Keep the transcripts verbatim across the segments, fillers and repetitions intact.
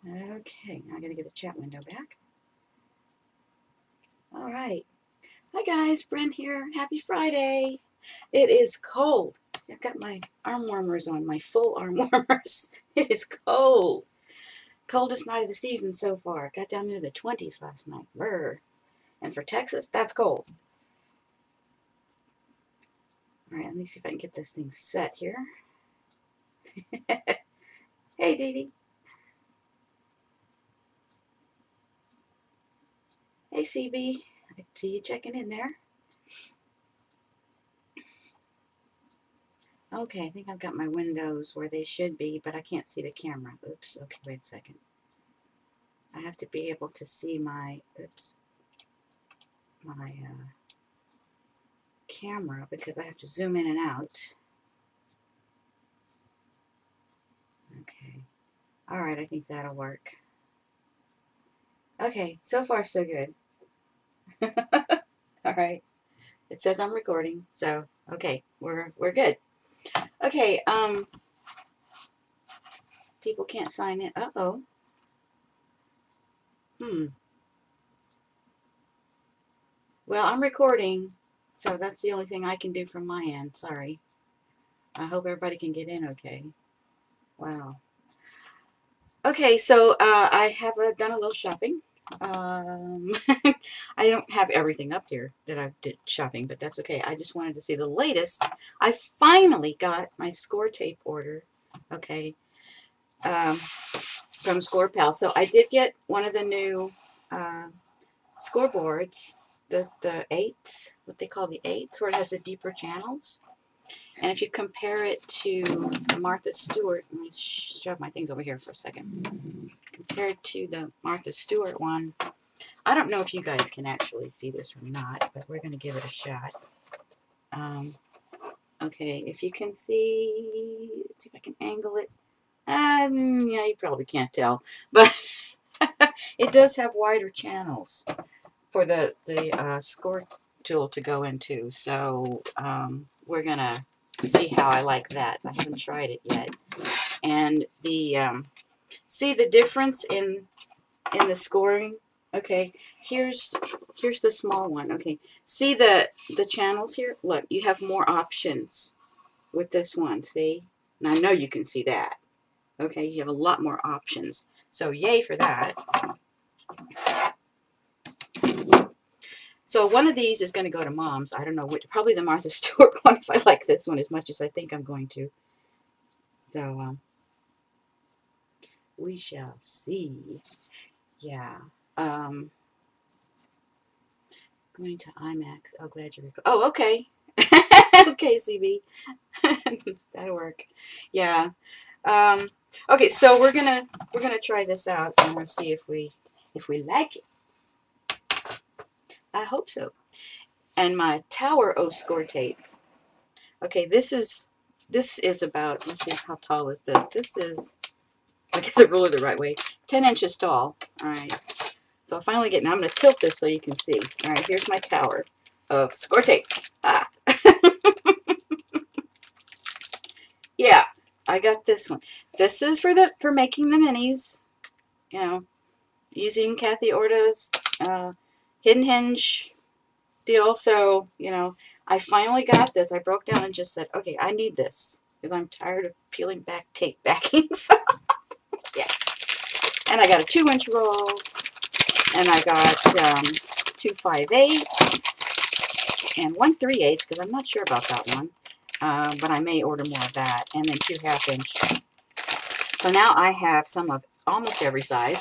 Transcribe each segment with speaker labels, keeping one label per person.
Speaker 1: Okay, now I gotta get the chat window back. All right. Hi guys, Brent here. Happy Friday. It is cold. I've got my arm warmers on, my full arm warmers. It is cold. Coldest night of the season so far. Got down into the twenties last night. Brr. And for Texas, that's cold. All right, let me see if I can get this thing set here. Hey, Dee Dee. Hey, C B. I see you checking in there. Okay, I think I've got my windows where they should be, but I can't see the camera. Oops. Okay, wait a second. I have to be able to see my, oops, my uh, camera because I have to zoom in and out. Okay. All right, I think that'll work. Okay, so far so good. All right. It says I'm recording, so okay, we're we're good. Okay, um people can't sign in. Uh-oh. Hmm. Well, I'm recording, so that's the only thing I can do from my end. Sorry. I hope everybody can get in okay. Wow. Okay, so uh, I have uh, done a little shopping. Um, I don't have everything up here that I've did shopping, but that's okay. I just wanted to see the latest. I finally got my score tape order, okay, um, from Score Pal. So I did get one of the new uh, scoreboards, the, the eights, what they call the eights, where it has the deeper channels. And if you compare it to the Martha Stewart, let me shove my things over here for a second. Compared to the Martha Stewart one, I don't know if you guys can actually see this or not, but we're going to give it a shot. Um, okay, if you can see, let's see if I can angle it. Um, yeah, you probably can't tell, but it does have wider channels for the, the uh, score tool to go into. So um, we're going to see how I like that. I haven't tried it yet. And the um, see the difference in in the scoring. Okay, here's here's the small one. Okay, see the the channels here. Look, you have more options with this one. See, and I know you can see that. Okay, you have a lot more options. So yay for that. So one of these is going to go to Mom's. I don't know which. Probably the Martha Stewart one if I like this one as much as I think I'm going to. So um, we shall see. Yeah. Um, going to IMAX. Oh, glad you recall. Oh, okay. Okay, C B. That'll work. Yeah. Um, okay, so we're gonna we're gonna try this out and we'll see if we if we like it. I hope so. And my Tower O score tape. Okay, this is this is about, let's see, how tall is this? This is, I get the ruler the right way, ten inches tall. All right. So I'll finally get, now I'm going to tilt this so you can see. All right, here's my tower of score tape. Ah. Yeah, I got this one. This is for the for making the minis. You know, using Kathy Orta's uh, hidden hinge deal. So, you know, I finally got this. I broke down and just said, okay, I need this because I'm tired of peeling back tape backings. Yeah. And I got a two inch roll, and I got um, two five eighths and one three eighths because I'm not sure about that one, uh, but I may order more of that, and then two half inch. So now I have some of almost every size.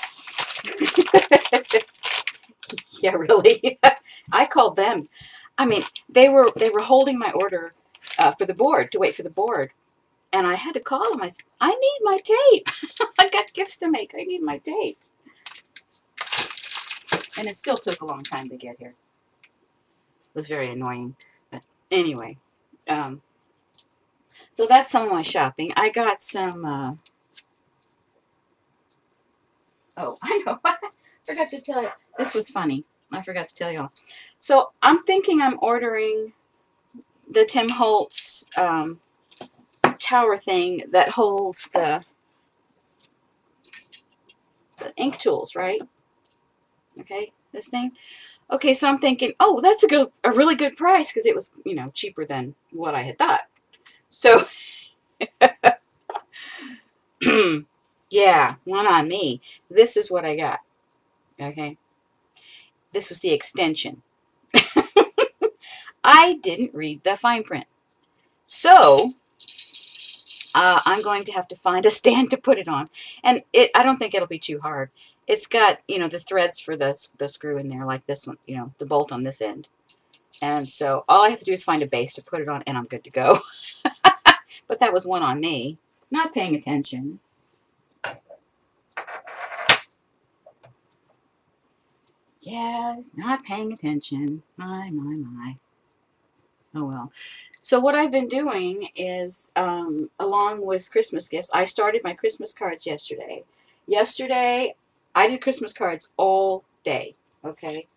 Speaker 1: Yeah, really. I called them. I mean, they were they were holding my order uh, for the board to wait for the board, and I had to call them. I said, "I need my tape. I got gifts to make. I need my tape." And it still took a long time to get here. It was very annoying, but anyway. Um, so that's some of my shopping. I got some. Uh, oh, I know. I forgot to tell you. This was funny. I forgot to tell y'all. So I'm thinking I'm ordering the Tim Holtz um, tower thing that holds the ink tools, right? Okay, this thing. Okay, so I'm thinking, oh, that's a good, a really good price because it was, you know, cheaper than what I had thought. So, yeah, one on me. This is what I got. Okay, this was the extension. I didn't read the fine print, so uh, I'm going to have to find a stand to put it on, and it. I don't think it'll be too hard. It's got, you know, the threads for the the screw in there, like this one, you know, the bolt on this end. And so all I have to do is find a base to put it on, and I'm good to go. But that was one on me. Not paying attention. Yeah, not paying attention. My, my, my. Oh, well. So what I've been doing is, um, along with Christmas gifts, I started my Christmas cards yesterday. Yesterday, I did Christmas cards all day, okay?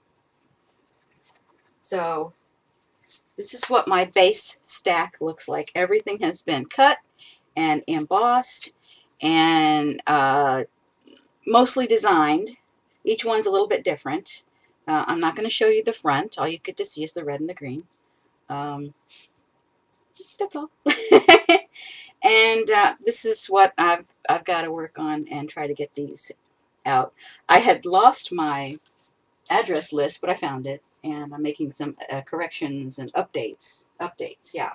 Speaker 1: So this is what my base stack looks like. Everything has been cut and embossed and uh, mostly designed. Each one's a little bit different. Uh, I'm not going to show you the front. All you get to see is the red and the green. Um, that's all. And uh, this is what I've I've got to work on and try to get these out. I had lost my address list, but I found it, and I'm making some uh, corrections and updates. Updates, yeah.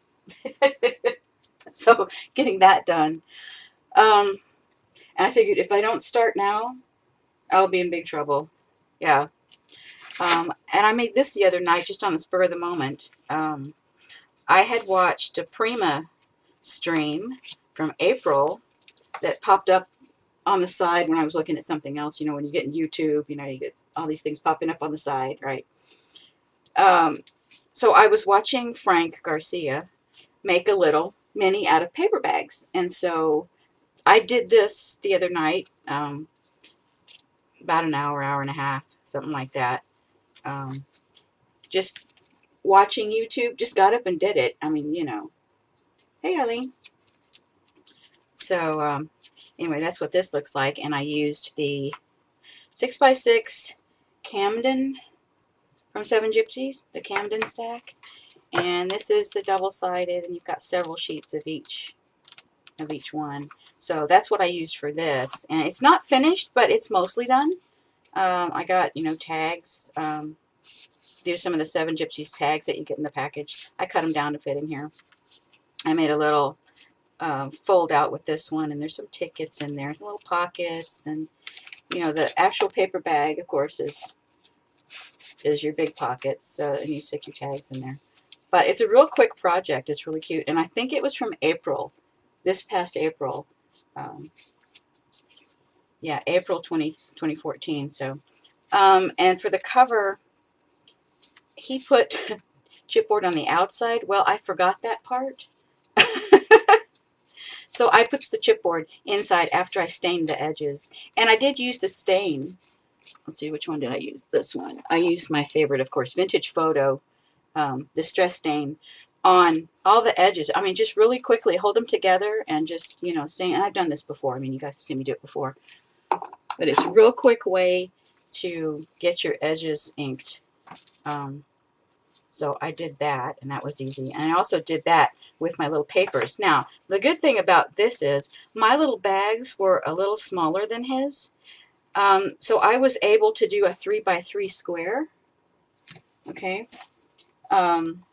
Speaker 1: So getting that done. Um, and I figured if I don't start now, I'll be in big trouble. Yeah. Um, and I made this the other night just on the spur of the moment. Um, I had watched a Prima stream from April that popped up on the side when I was looking at something else. You know, when you get in YouTube, you know, you get all these things popping up on the side, right? Um, so I was watching Frank Garcia make a little mini out of paper bags. And so I did this the other night, um, about an hour, hour and a half, something like that. Um, just watching YouTube, just got up and did it. I mean, you know. Hey, Eileen. So, um, anyway, that's what this looks like. And I used the six by six Camden from Seven Gypsies, the Camden stack. And this is the double-sided, and you've got several sheets of each of each one. So that's what I used for this. And it's not finished, but it's mostly done. Um, I got, you know, tags. Um, these are some of the Seven Gypsies tags that you get in the package. I cut them down to fit in here. I made a little uh, fold out with this one, and there's some tickets in there, little pockets, and, you know, the actual paper bag, of course, is is your big pockets, so, and you stick your tags in there. But it's a real quick project. It's really cute, and I think it was from April, this past April. Um, yeah, April twenty fourteen. So, um, and for the cover, he put chipboard on the outside. Well, I forgot that part. So I put the chipboard inside after I stained the edges. And I did use the stain. Let's see, which one did I use? This one. I used my favorite, of course, Vintage Photo, um, Distress Stain, on all the edges. I mean, just really quickly hold them together and just, you know, stain. And I've done this before. I mean, you guys have seen me do it before. But it's a real quick way to get your edges inked. Um, so I did that, and that was easy. And I also did that with my little papers. Now, the good thing about this is my little bags were a little smaller than his. Um, so I was able to do a three by three square. Okay. Um,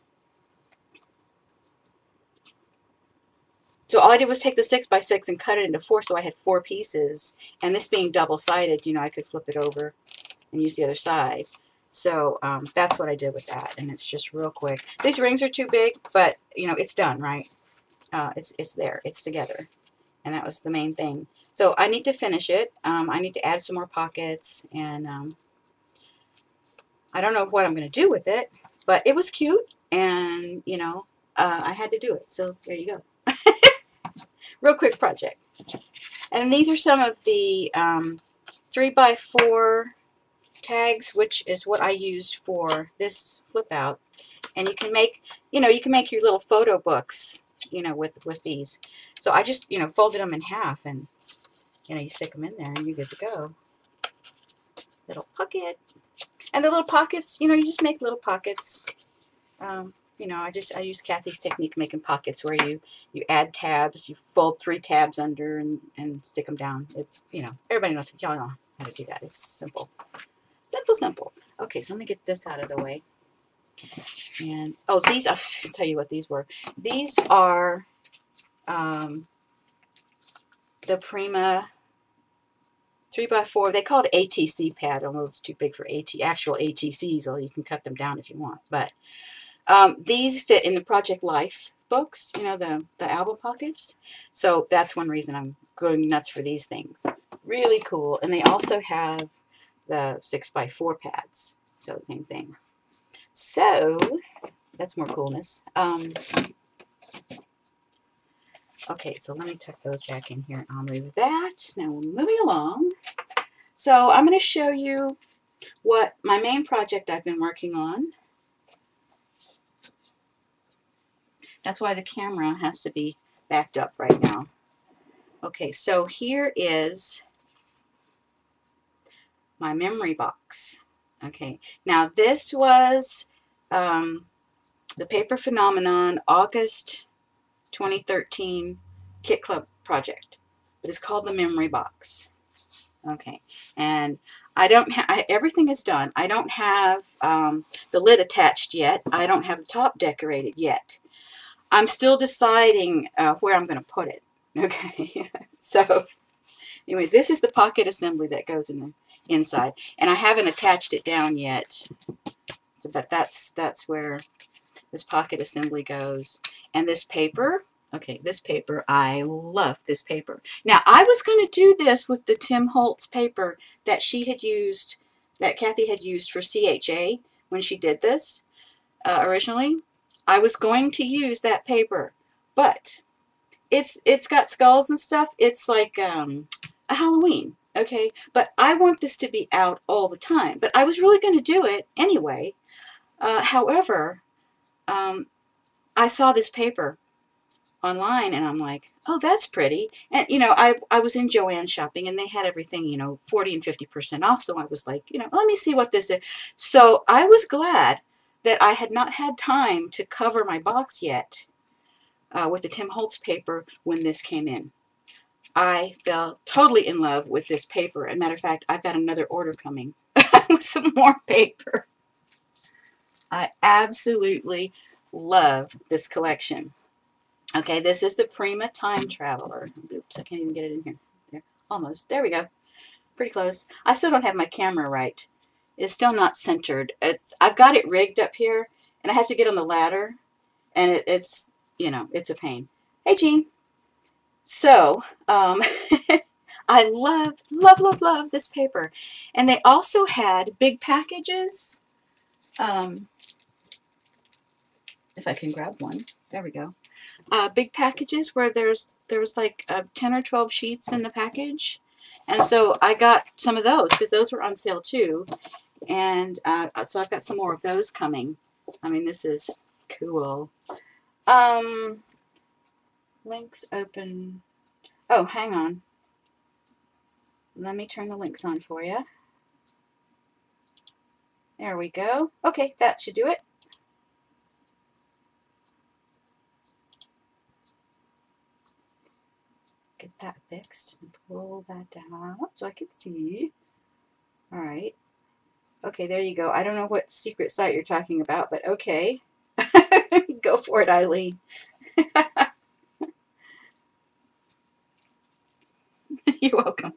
Speaker 1: so all I did was take the six by six and cut it into four, so I had four pieces. And this being double-sided, you know, I could flip it over and use the other side. So um, that's what I did with that, and it's just real quick. These rings are too big, but, you know, it's done, right? Uh, it's, it's there. It's together. And that was the main thing. So I need to finish it. Um, I need to add some more pockets, and um, I don't know what I'm going to do with it, but it was cute, and, you know, uh, I had to do it. So there you go. Real quick project. And these are some of the um, three by four tags, which is what I used for this flip out. And you can make, you know, you can make your little photo books, you know, with, with these. So I just, you know, folded them in half, and, you know, you stick them in there and you're good to go. little pocket. And the little pockets, you know, you just make little pockets. Um, you know, I just, I use Kathy's technique making pockets where you, you add tabs, you fold three tabs under and, and stick them down. It's, you know, everybody knows, y'all know how to do that. It's simple. Simple, simple. Okay, so let me get this out of the way. And, oh, these, I'll just tell you what these were. These are um, the Prima three by four. They call it A T C pad, although it's too big for AT, actual A T Cs, although you can cut them down if you want. But um, these fit in the Project Life books, you know, the, the album pockets. So that's one reason I'm going nuts for these things. Really cool. And they also have the six by four pads. So same thing. So that's more coolness. Um, okay, so let me tuck those back in here. I'll move that. Now we're moving along. So I'm going to show you what my main project I've been working on. That's why the camera has to be backed up right now. Okay, so here is my memory box. Okay, now this was um, the Paper Phenomenon August twenty thirteen Kit Club project. But it's called the memory box. Okay, and I don't have, everything is done. I don't have um, the lid attached yet. I don't have the top decorated yet. I'm still deciding uh, where I'm going to put it. Okay, so anyway, this is the pocket assembly that goes in the inside, and I haven't attached it down yet. So, but that's that's where this pocket assembly goes. And this paper, okay, this paper, I love this paper. Now, I was going to do this with the Tim Holtz paper that she had used, that Kathy had used for C H A when she did this uh, originally. I was going to use that paper, but it's it's got skulls and stuff. It's like um, a Halloween, okay? But I want this to be out all the time. But I was really going to do it anyway. Uh, however, um, I saw this paper online and I'm like, oh, that's pretty. And, you know, I, I was in Joann shopping and they had everything, you know, forty and fifty percent off. So I was like, you know, let me see what this is. So I was glad that I had not had time to cover my box yet uh, with the Tim Holtz paper when this came in. I fell totally in love with this paper. As a matter of fact, I've got another order coming with some more paper. I absolutely love this collection. Okay, this is the Prima Time Traveler. Oops, I can't even get it in here. There, almost. There we go. Pretty close. I still don't have my camera right. It's still not centered. It's I've got it rigged up here, and I have to get on the ladder, and it, it's, you know, it's a pain. Hey, Jean. So, um, I love, love, love, love this paper. And they also had big packages. Um, if I can grab one. There we go. Uh, big packages where there's there's like uh, ten or twelve sheets in the package. And so I got some of those because those were on sale too. And uh, so I've got some more of those coming. I mean, this is cool. Um, links open. Oh, hang on. Let me turn the links on for you. There we go. Okay, that should do it. Get that fixed and pull that down so I can see. All right. Okay, there you go. I don't know what secret site you're talking about, but okay. Go for it, Eileen. You're welcome.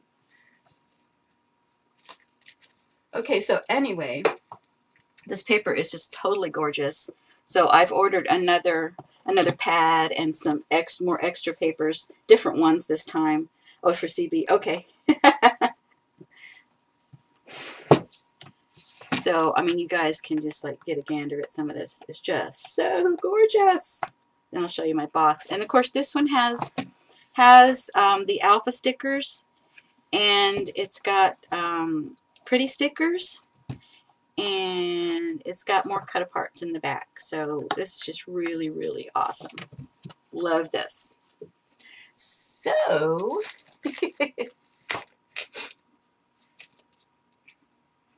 Speaker 1: Okay, so anyway, this paper is just totally gorgeous. So I've ordered another another pad and some ex more extra papers, different ones this time. Oh, for C B. Okay. So, I mean, you guys can just like get a gander at some of this. It's just so gorgeous. Then I'll show you my box. And of course, this one has has um, the alpha stickers, and it's got um, pretty stickers, and it's got more cut aparts in the back. So this is just really, really awesome. Love this. So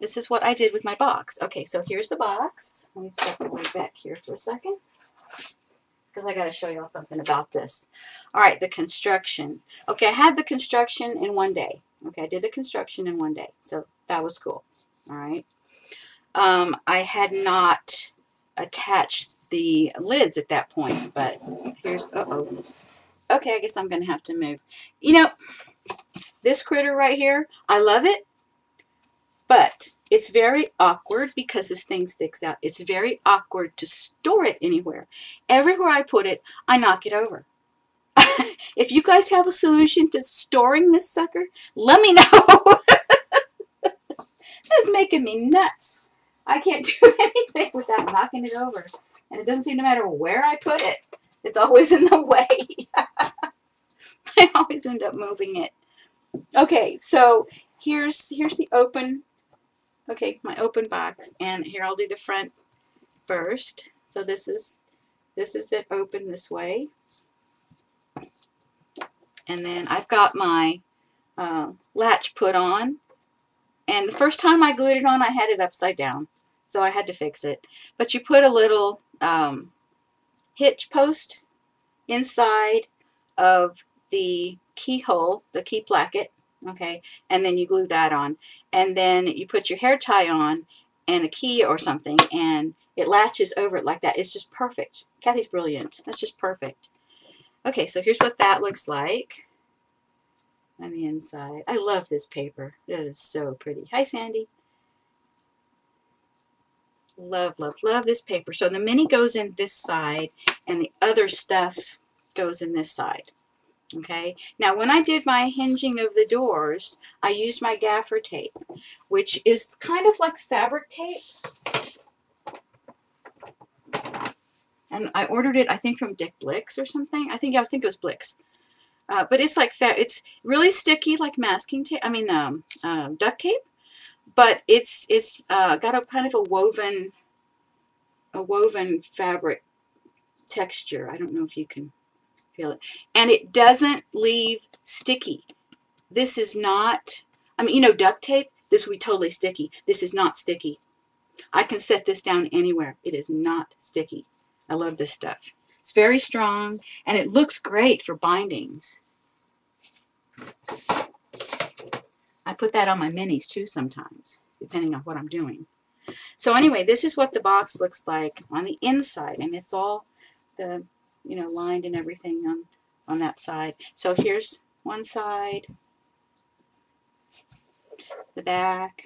Speaker 1: this is what I did with my box. Okay, so here's the box. Let me step way back here for a second, because I got to show y'all something about this. All right, the construction. Okay, I had the construction in one day. Okay, I did the construction in one day, so that was cool. All right. Um, I had not attached the lids at that point, but here's, uh-oh. Okay, I guess I'm going to have to move. You know, this critter right here, I love it, but it's very awkward because this thing sticks out. It's very awkward to store it anywhere. Everywhere I put it, I knock it over. If you guys have a solution to storing this sucker, let me know. That's making me nuts. I can't do anything without knocking it over. And it doesn't seem to matter where I put it. It's always in the way. I always end up moving it. Okay, so here's here's the open, okay, my open box. And here I'll do the front first. So this is this is it open this way. And then I've got my uh, latch put on. And the first time I glued it on, I had it upside down. So I had to fix it. But you put a little um, hitch post inside of the keyhole, the key placket, okay, and then you glue that on. And then you put your hair tie on and a key or something, and it latches over it like that. It's just perfect. Kathy's brilliant. That's just perfect. Okay, so here's what that looks like on the inside. I love this paper. It is so pretty. Hi, Sandy. Love, love, love this paper. So the mini goes in this side, and the other stuff goes in this side. Okay. Now, when I did my hinging of the doors, I used my gaffer tape, which is kind of like fabric tape. And I ordered it, I think, from Dick Blick's or something. I think, yeah, I think it was Blick's. Uh, but it's like, fa it's really sticky, like masking tape. I mean, um, uh, duct tape. But it's it's uh, got a kind of a woven, a woven fabric texture. I don't know if you can feel it. And it doesn't leave sticky. This is not, I mean, you know, duct tape, this would be totally sticky. This is not sticky. I can set this down anywhere. It is not sticky. I love this stuff. It's very strong, and it looks great for bindings. I put that on my minis too sometimes, depending on what I'm doing. So anyway, this is what the box looks like on the inside, and it's all the, you know, lined and everything on, on that side. So here's one side, the back.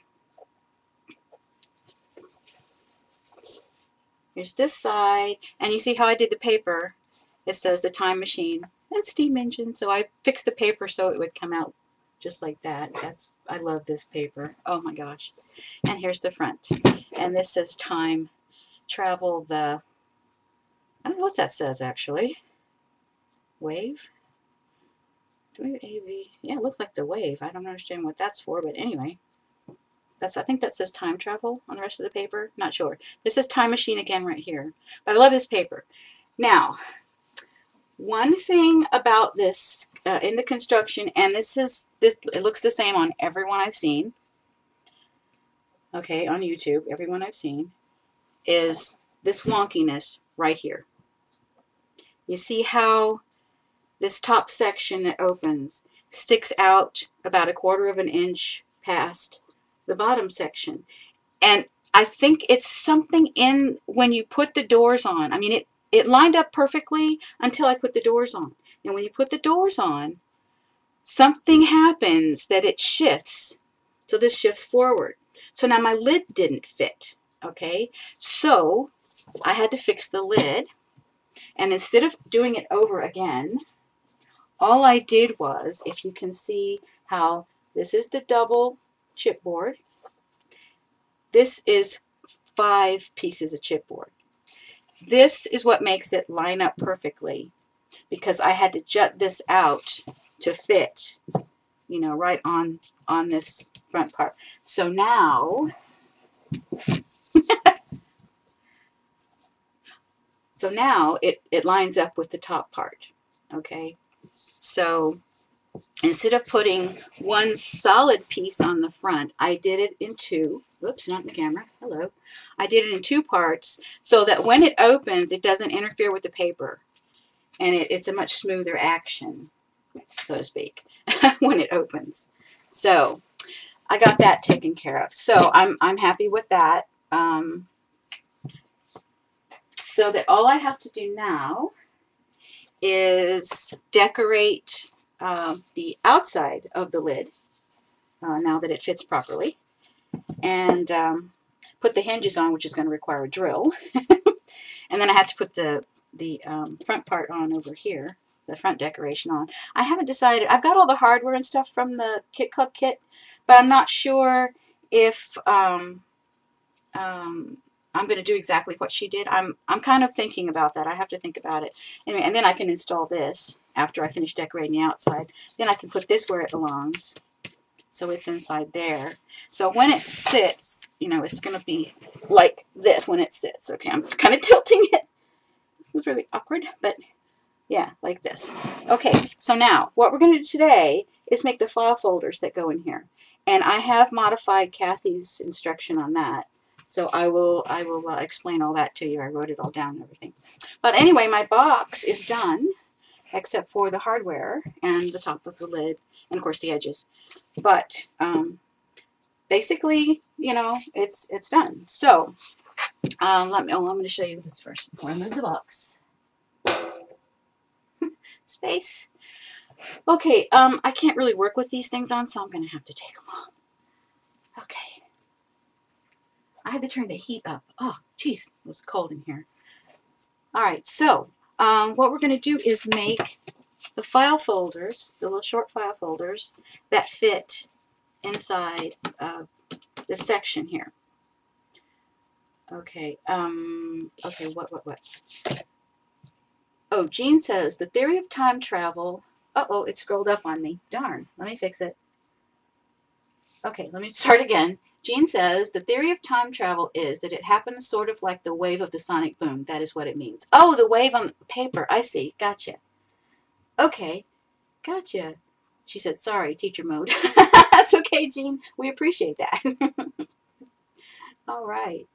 Speaker 1: Here's this side, and you see how I did the paper. It says the time machine and steam engine, so I fixed the paper so it would come out just like that. That's, I love this paper. Oh my gosh. And here's the front. And this says time travel the, I don't know what that says actually. Wave? Do we have A V? Yeah, it looks like the wave. I don't understand what that's for, but anyway. That's, I think that says time travel on the rest of the paper. Not sure. This says time machine again right here. But I love this paper. Now, one thing about this uh, in the construction, and this is, this, it looks the same on everyone I've seen. Okay, on YouTube, everyone I've seen, is this wonkiness right here. You see how this top section that opens sticks out about a quarter of an inch past the bottom section. And I think it's something in when you put the doors on. I mean, it, it lined up perfectly until I put the doors on. And when you put the doors on, something happens that it shifts. So this shifts forward. So now my lid didn't fit. Okay, so I had to fix the lid. And instead of doing it over again, all I did was, if you can see how this is the double chipboard. This is five pieces of chipboard. This is what makes it line up perfectly, because I had to jut this out to fit, you know, right on on this front part. So now, so now it, it lines up with the top part. Okay, so instead of putting one solid piece on the front, I did it in two Whoops, not in the camera. Hello. I did it in two parts so that when it opens, it doesn't interfere with the paper. And it, it's a much smoother action, so to speak, when it opens. So I got that taken care of. So I'm, I'm happy with that. Um, so that all I have to do now is decorate uh, the outside of the lid, uh, now that it fits properly, and um, put the hinges on, which is going to require a drill. And then I have to put the, the um, front part on over here, the front decoration on. I haven't decided. I've got all the hardware and stuff from the Kit Club kit, but I'm not sure if um, um, I'm going to do exactly what she did. I'm I'm kind of thinking about that. I have to think about it. Anyway, and then I can install this after I finish decorating the outside. Then I can put this where it belongs. So it's inside there. So when it sits, you know, it's going to be like this when it sits. Okay, I'm kind of tilting it. It's really awkward, but yeah, like this. Okay, so now what we're going to do today is make the file folders that go in here. And I have modified Kathy's instruction on that. So I will I will uh, explain all that to you. I wrote it all down and everything. But anyway, my box is done, except for the hardware and the top of the lid, and of course the edges. But um, basically, you know, it's it's done. So um, let me. Oh, I'm going to show you this first before I move the box. Space. Okay. Um, I can't really work with these things on, so I'm going to have to take them off. Okay. I had to turn the heat up. Oh, geez, it was cold in here. All right, so um, what we're going to do is make the file folders, the little short file folders that fit inside of this section here. Okay, um, okay, what, what, what? Oh, Jean says, the theory of time travel. Uh-oh, it scrolled up on me. Darn, let me fix it. Okay, let me start again. Jean says, the theory of time travel is that it happens sort of like the wave of the sonic boom. That is what it means. Oh, the wave on paper. I see. Gotcha. Okay. Gotcha. She said, sorry, teacher mode. That's okay, Jean. We appreciate that. All right.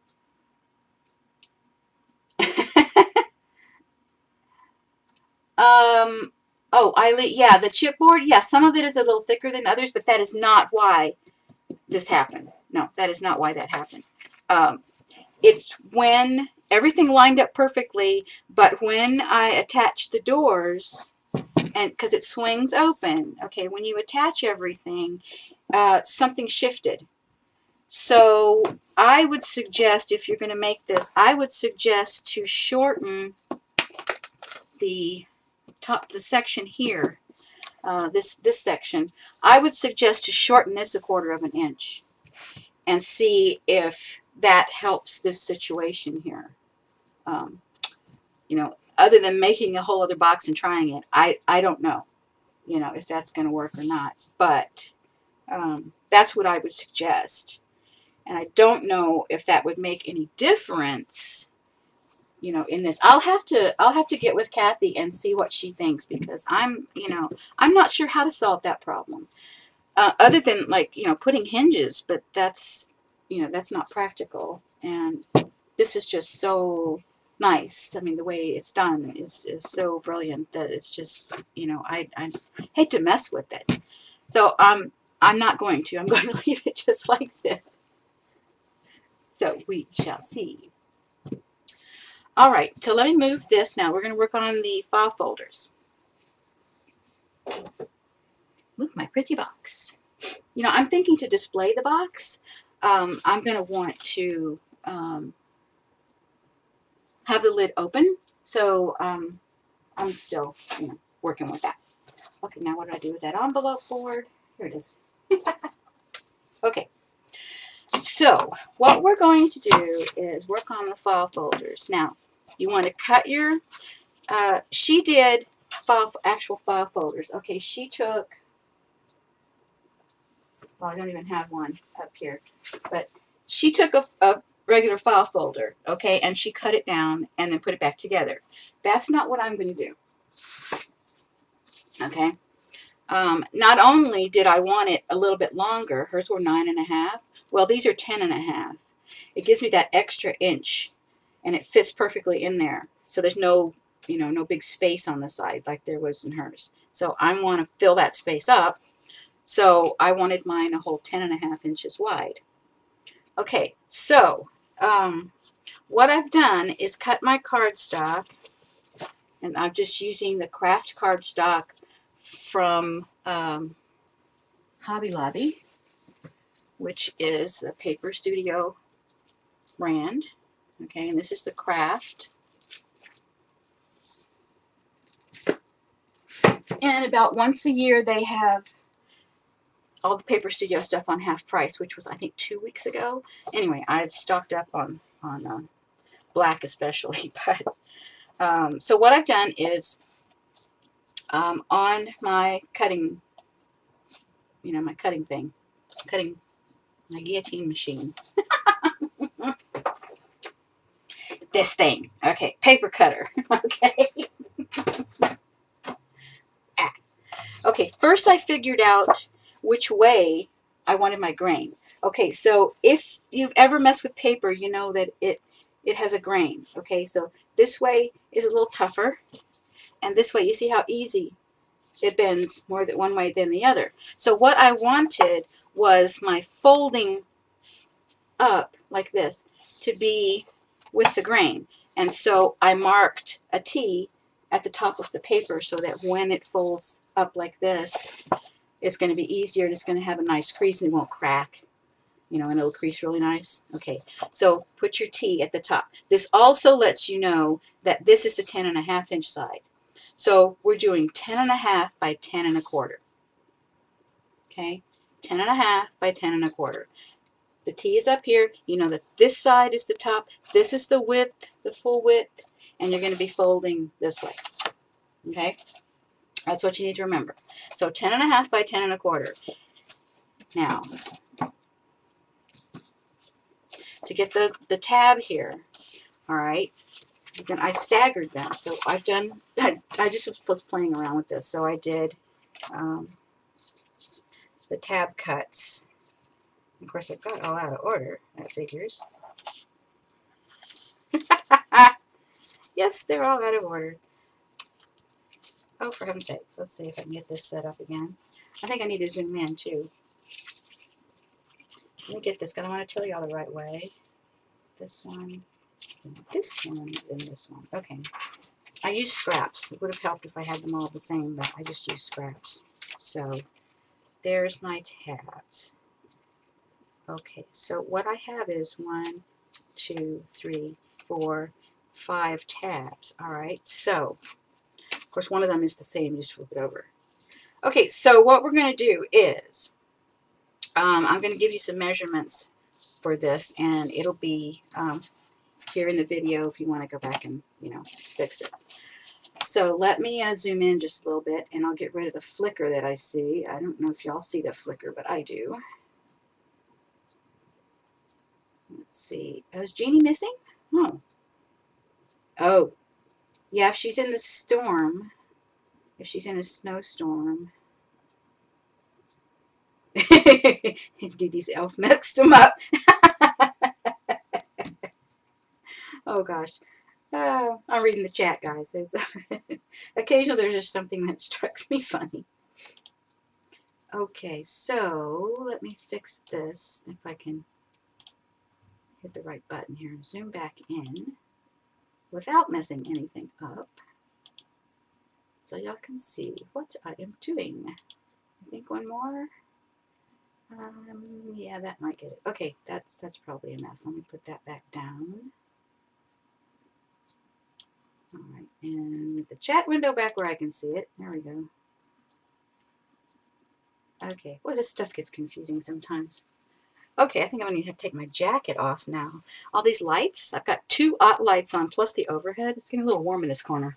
Speaker 1: um. Oh, Eileen, yeah, the chipboard, yeah, some of it is a little thicker than others, but that is not why this happened. No, that is not why that happened. Um, it's when everything lined up perfectly, but when I attached the doors, and because it swings open, okay, when you attach everything, uh, something shifted. So I would suggest, if you're going to make this, I would suggest to shorten the top, the section here, uh, this this section. I would suggest to shorten this a quarter of an inch, and see if that helps this situation here. Um, you know, other than making a whole other box and trying it, I, I don't know, you know, if that's going to work or not. But um, that's what I would suggest. And I don't know if that would make any difference, you know, in this. I'll have to I'll have to get with Kathy and see what she thinks, because I'm, you know, I'm not sure how to solve that problem. Uh, other than, like, you know, putting hinges, but that's, you know, that's not practical. And this is just so nice. I mean, the way it's done is, is so brilliant that it's just, you know, I, I hate to mess with it. So um, I'm not going to. I'm going to leave it just like this. So we shall see. All right, so let me move this now. We're going to work on the file folders. Look, my pretty box. You know, I'm thinking to display the box. Um, I'm going to want to um, have the lid open. So um, I'm still, you know, working with that. Okay, now what do I do with that envelope board? Here it is. Okay. So what we're going to do is work on the file folders. Now, you want to cut your, uh, she did file, actual file folders. Okay, she took, well, I don't even have one up here, but she took a, a regular file folder, okay, and she cut it down and then put it back together. That's not what I'm going to do, okay? um, not only did I want it a little bit longer, hers were nine and a half. Well, these are ten and a half. It gives me that extra inch, and it fits perfectly in there. So there's no, you know, no big space on the side like there was in hers. So I want to fill that space up. So I wanted mine a whole ten and a half inches wide. Okay, so um, what I've done is cut my cardstock, and I'm just using the craft cardstock from um, Hobby Lobby, which is the Paper Studio brand. Okay, and this is the craft. And about once a year they have all the Paper Studio stuff on half price, which was I think two weeks ago. Anyway, I've stocked up on on uh, black especially. But um, so what I've done is um, on my cutting, you know, my cutting thing, cutting my guillotine machine. This thing, okay, paper cutter. Okay. Ah. Okay, first I figured out which way I wanted my grain. Okay, so if you've ever messed with paper, you know that it it has a grain. Okay, so this way is a little tougher, and this way, you see how easy it bends more than one way than the other. So what I wanted was my folding up like this to be with the grain, and so I marked a T at the top of the paper so that when it folds up like this, it's going to be easier, and it's going to have a nice crease, and it won't crack, you know, and it'll crease really nice. Okay, so put your T at the top. This also lets you know that this is the ten and a half inch side. So we're doing ten and a half by ten and a quarter. Okay, ten and a half by ten and a quarter. The T is up here. You know that this side is the top. This is the width, the full width, and you're going to be folding this way. Okay, that's what you need to remember. So ten and a half by ten and a quarter. Now, to get the, the tab here, all right, then I staggered them. So I've done, I, I just was playing around with this. So I did um, the tab cuts. Of course, I've got all out of order. That figures. Yes, they're all out of order. Oh, for heaven's sakes. Let's see if I can get this set up again. I think I need to zoom in, too. Let me get this, because I want to tell you all the right way. This one, this one, and this one. Okay. I used scraps. It would have helped if I had them all the same, but I just used scraps. So, there's my tabs. Okay, so what I have is one, two, three, four, five tabs. All right, so, of course, one of them is the same. Just flip it over. Okay, so what we're going to do is, um, I'm going to give you some measurements for this, and it'll be um, here in the video if you want to go back and, you know, fix it. So let me uh, zoom in just a little bit, and I'll get rid of the flicker that I see. I don't know if y'all see the flicker, but I do. Let's see. Oh, is Jeannie missing? Oh. Oh. Yeah, if she's in the storm, if she's in a snowstorm. Dee Dee's elf mixed them up. Oh, gosh. Uh, I'm reading the chat, guys. Occasionally there's just something that strikes me funny. Okay, so let me fix this if I can hit the right button here and zoom back in without messing anything up so y'all can see what I am doing. I think one more. Um, yeah, that might get it. Okay, that's that's probably enough. Let me put that back down. All right, and with the chat window back where I can see it. There we go. Okay, well, this stuff gets confusing sometimes. Okay, I think I'm going to have to take my jacket off now. All these lights, I've got two aught lights on, plus the overhead. It's getting a little warm in this corner.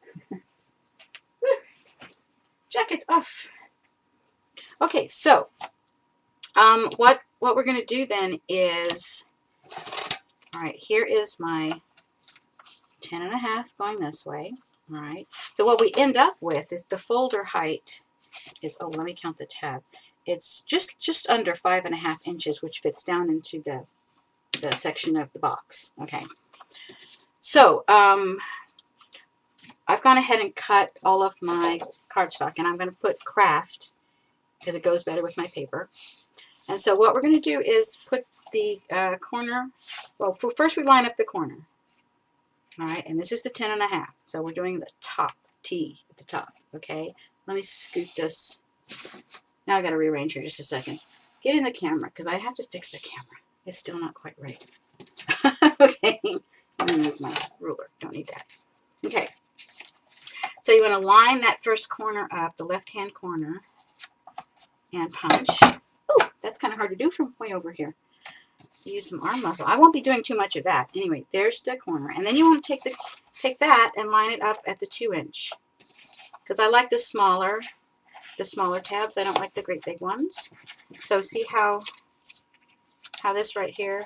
Speaker 1: Jacket off. Okay, so um, what, what we're going to do then is, all right, here is my ten and a half going this way. All right, so what we end up with is the folder height is, oh, let me count the tab. It's just, just under five and a half inches, which fits down into the, the section of the box. Okay. So, um, I've gone ahead and cut all of my cardstock, and I'm going to put craft because it goes better with my paper. And so what we're going to do is put the uh, corner, well, for, first we line up the corner. All right, and this is the ten and a half. So we're doing the top T at the top, okay? Let me scoot this. Now I got to rearrange here just a second. Get in the camera because I have to fix the camera. It's still not quite right. Okay, let me move my ruler. Don't need that. Okay. So you want to line that first corner up, the left-hand corner, and punch. Oh, that's kind of hard to do from way over here. Use some arm muscle. I won't be doing too much of that. Anyway, there's the corner. And then you want to take the take that and line it up at the two inch. Because I like the smaller, the smaller tabs. I don't like the great big ones. So see how, how this right here.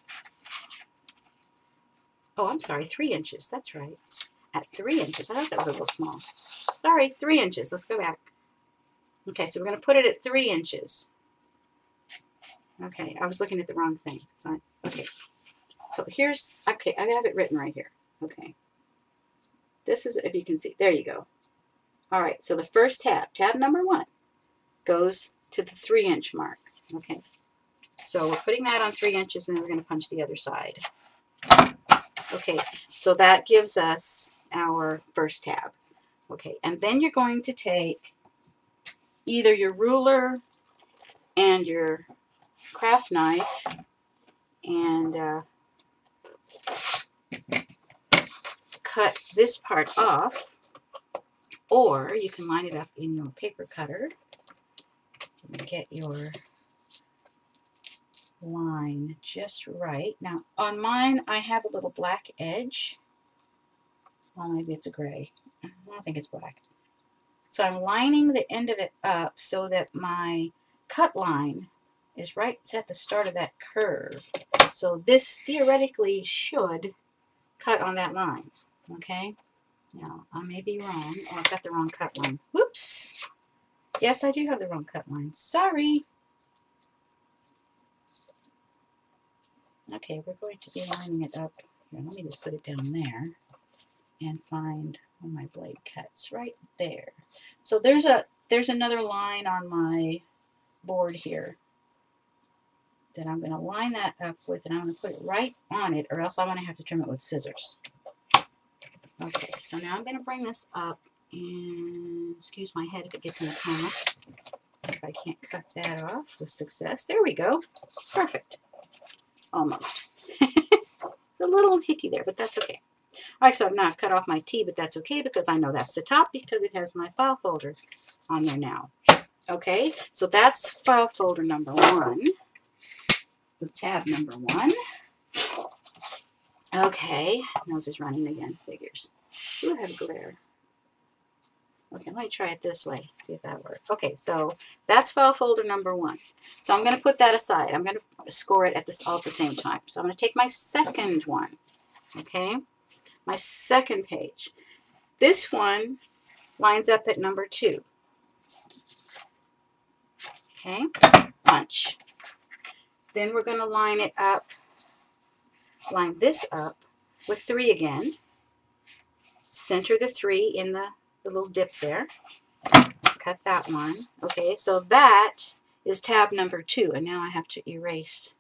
Speaker 1: Oh, I'm sorry, three inches. That's right. At three inches. I thought that was a little small. Sorry, three inches. Let's go back. Okay, so we're going to put it at three inches. Okay, I was looking at the wrong thing. So I, okay, so here's, okay, I have it written right here. Okay. This is, if you can see, there you go. All right, so the first tab, tab number one, goes to the three inch mark. Okay, so we're putting that on three inches and then we're going to punch the other side. Okay, so that gives us our first tab. Okay, and then you're going to take either your ruler and your craft knife and uh, cut this part off, or you can line it up in your paper cutter and get your line just right. Now on mine I have a little black edge. Well, maybe it's a gray. I don't think it's black. So I'm lining the end of it up so that my cut line is right at the start of that curve. So this theoretically should cut on that line. Okay? Now, I may be wrong. Oh, I've got the wrong cut line. Whoops! Yes, I do have the wrong cut line. Sorry! Okay, we're going to be lining it up. Here, let me just put it down there and find where my blade cuts. Right there. So there's a there's another line on my board here that I'm going to line that up with, and I'm going to put it right on it, or else I'm going to have to trim it with scissors. Okay, so now I'm going to bring this up, and excuse my head if it gets in the camera. If I can't cut that off with success. There we go. Perfect. Almost. It's a little hickey there, but that's okay. All right, so now I've cut off my T, but that's okay because I know that's the top because it has my file folder on there now. Okay, so that's file folder number one. With tab number one. Okay, nose is running again, figures. Ooh, I have glare. Okay, let me try it this way, see if that works. Okay, so that's file folder number one. So I'm going to put that aside. I'm going to score it at this all at the same time. So I'm going to take my second one, okay, my second page. This one lines up at number two. Okay, punch. Then we're going to line it up, line this up with three again. Center the three in the, the little dip there. Cut that one. Okay, so that is tab number two. And now I have to erase.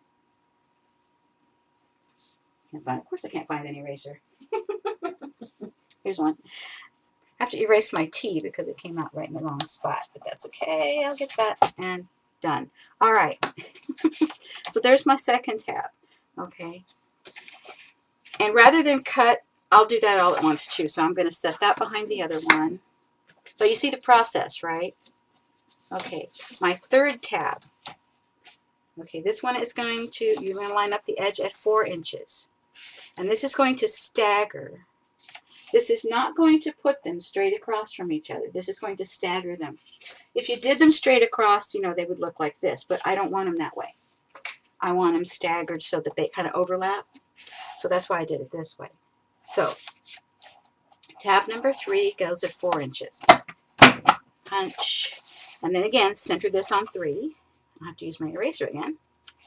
Speaker 1: Can't find, of course I can't find an eraser. Here's one. I have to erase my T because it came out right in the wrong spot. But that's okay. I'll get that and done. All right. So there's my second tab. Okay. And rather than cut, I'll do that all at once too. So I'm going to set that behind the other one. But you see the process, right? Okay. My third tab. Okay. This one is going to, you're going to line up the edge at four inches. And this is going to stagger. This is not going to put them straight across from each other. This is going to stagger them. If you did them straight across, you know, they would look like this. But I don't want them that way. I want them staggered so that they kind of overlap. So that's why I did it this way. So tab number three goes at four inches. Punch. And then again, center this on three. I'll have to use my eraser again.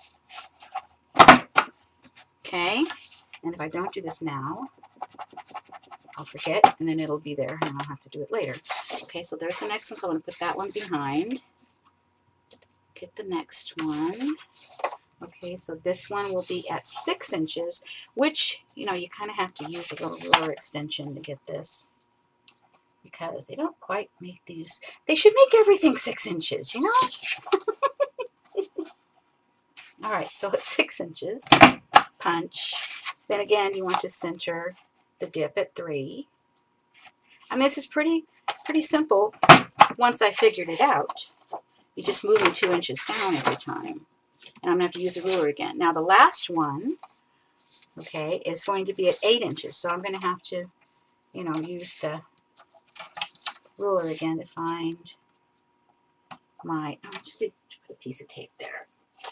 Speaker 1: Okay, and if I don't do this now, I'll forget, and then it'll be there, and I'll have to do it later. Okay, so there's the next one, so I'm going to put that one behind. Get the next one. Okay, so this one will be at six inches, which, you know, you kind of have to use a little ruler extension to get this, because they don't quite make these. They should make everything six inches, you know? All right, so it's six inches. Punch. Then again, you want to center the dip at three. I mean, this is pretty, pretty simple once I figured it out. You're just moving two inches down every time. And I'm going to have to use a ruler again. Now the last one, okay, is going to be at eight inches. So I'm going to have to, you know, use the ruler again to find my, I'll just put a piece of tape there.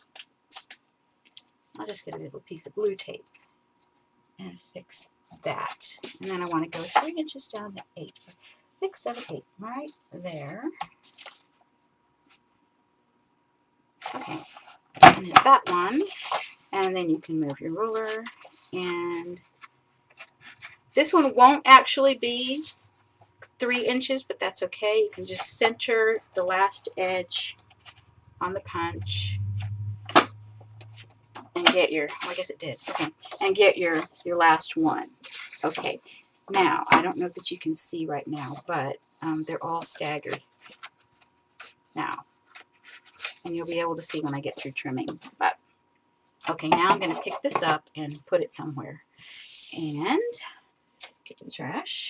Speaker 1: I'll just get a little piece of blue tape and fix that. And then I want to go three inches down to eight. Six, seven, eight, right there. Okay. And hit that one, and then you can move your ruler, and this one won't actually be three inches, but that's okay. You can just center the last edge on the punch and get your, well, I guess it did, okay, and get your, your last one. Okay, now, I don't know that you can see right now, but um, they're all staggered now, and you'll be able to see when I get through trimming, but okay, now I'm going to pick this up and put it somewhere. And get the trash.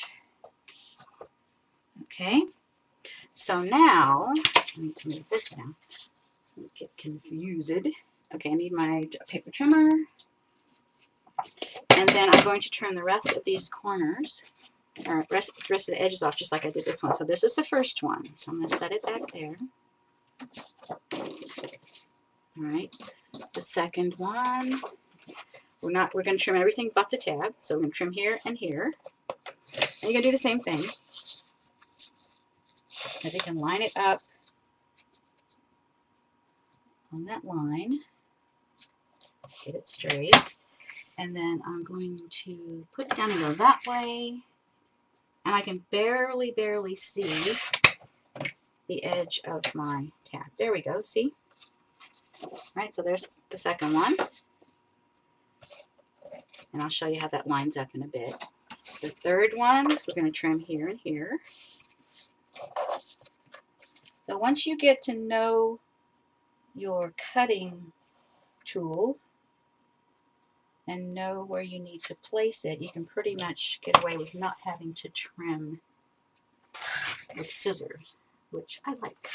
Speaker 1: Okay. So now, I need to move this now. Don't get confused. Okay, I need my paper trimmer. And then I'm going to trim the rest of these corners, or rest, the rest of the edges off, just like I did this one. So this is the first one. So I'm going to set it back there. All right. The second one, we're not, we're going to trim everything but the tab. So we're going to trim here and here. And you're going to do the same thing. Because you can line it up on that line. Get it straight. And then I'm going to put it down and go that way. And I can barely, barely see the edge of my tab. There we go, see? All right, so there's the second one. And I'll show you how that lines up in a bit. The third one, we're going to trim here and here. So once you get to know your cutting tool and know where you need to place it, you can pretty much get away with not having to trim with scissors, which I like.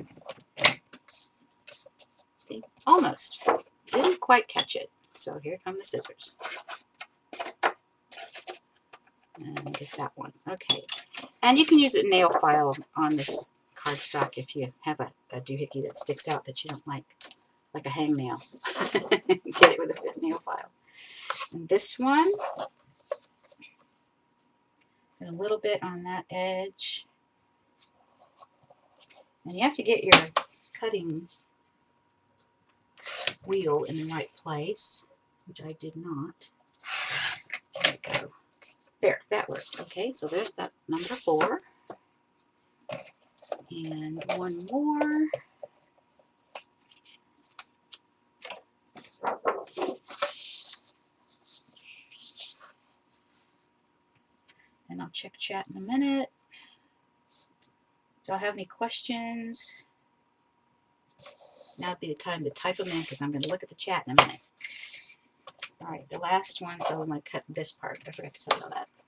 Speaker 1: See? Almost. Didn't quite catch it. So here come the scissors. And get that one. Okay. And you can use a nail file on this cardstock if you have a, a doohickey that sticks out that you don't like, like a hangnail. Get it with a nail file. And this one, a little bit on that edge. And you have to get your cutting wheel in the right place, which I did not. There we go. There, that worked. Okay, so there's that number four. And one more. And I'll check chat in a minute. Do y'all have any questions? Now would be the time to type them in because I'm going to look at the chat in a minute. All right, the last one, so I'm going to cut this part. I forgot to tell you that.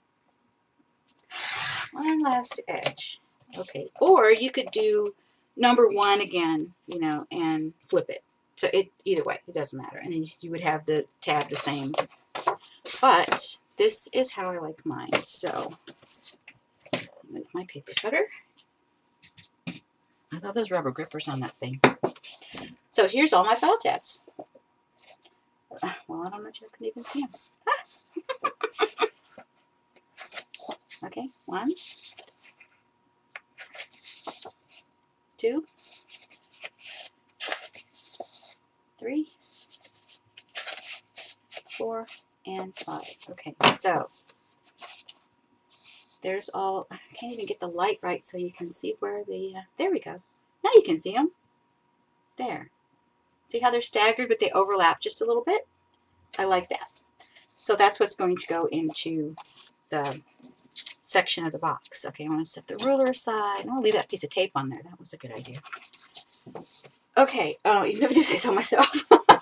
Speaker 1: One last edge. Okay, or you could do number one again, you know, and flip it. So it either way, it doesn't matter. And then you would have the tab the same. But this is how I like mine. So move my paper cutter. I thought those rubber grippers on that thing. So here's all my file tabs. Well, I don't know if you can even see them. Ah. Okay, one, two, four, and five. Okay, so there's all, I can't even get the light right so you can see where the, uh, there we go. Now you can see them. There. See how they're staggered, but they overlap just a little bit? I like that. So that's what's going to go into the section of the box. Okay, I want to set the ruler aside. I'll leave that piece of tape on there. That was a good idea. Okay, oh, even if I do say so myself.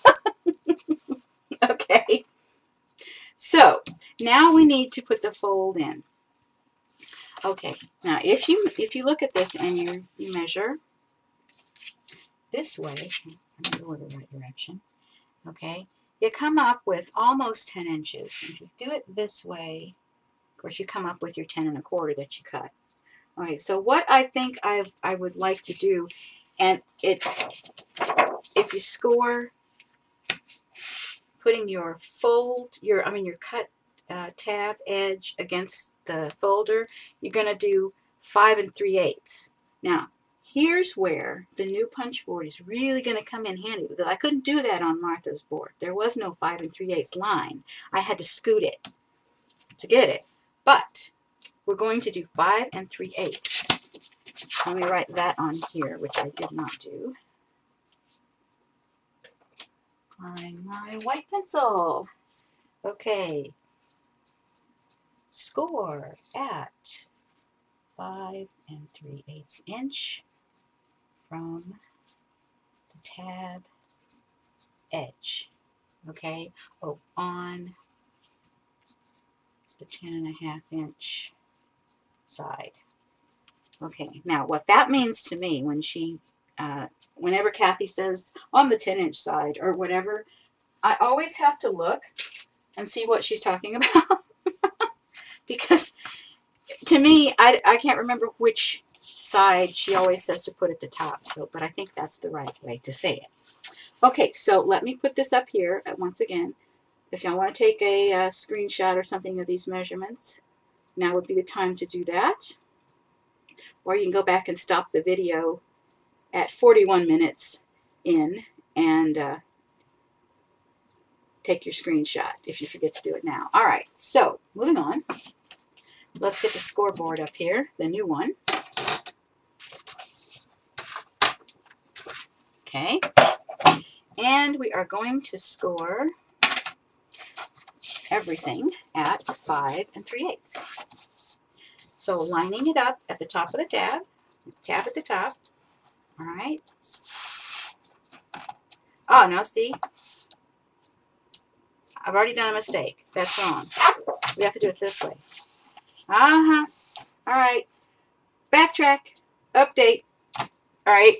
Speaker 1: Okay. So now we need to put the fold in. Okay, now if you if you look at this and you you measure this way, I'm going to go the right direction. Okay, you come up with almost ten inches. If you do it this way, of course, you come up with your ten and a quarter that you cut. All right, so what I think I I would like to do, and it if you score putting your fold, your I mean your cut uh, tab edge against the folder, you're going to do five and three eighths. Now, here's where the new punch board is really going to come in handy, because I couldn't do that on Martha's board. There was no five and three eighths line. I had to scoot it to get it. But we're going to do five and three eighths. Let me write that on here, which I did not do. Find my white pencil. Okay. Score at five and three eighths inch from the tab edge. Okay. Oh, on the ten and a half inch side. Okay. Now, what that means to me when she, uh, whenever Kathy says on the ten inch side or whatever, I always have to look and see what she's talking about. Because to me, I, I can't remember which side she always says to put at the top. So, but I think that's the right way to say it. Okay, so let me put this up here once again. If y'all want to take a, a screenshot or something of these measurements, now would be the time to do that. Or you can go back and stop the video at forty-one minutes in and uh, take your screenshot if you forget to do it now. All right, so moving on. Let's get the scoreboard up here, the new one. Okay. And we are going to score everything at five and three eighths. So lining it up at the top of the tab, tab at the top. All right. Oh, now see, I've already done a mistake. That's wrong. We have to do it this way. Uh-huh. All right. Backtrack. Update. All right.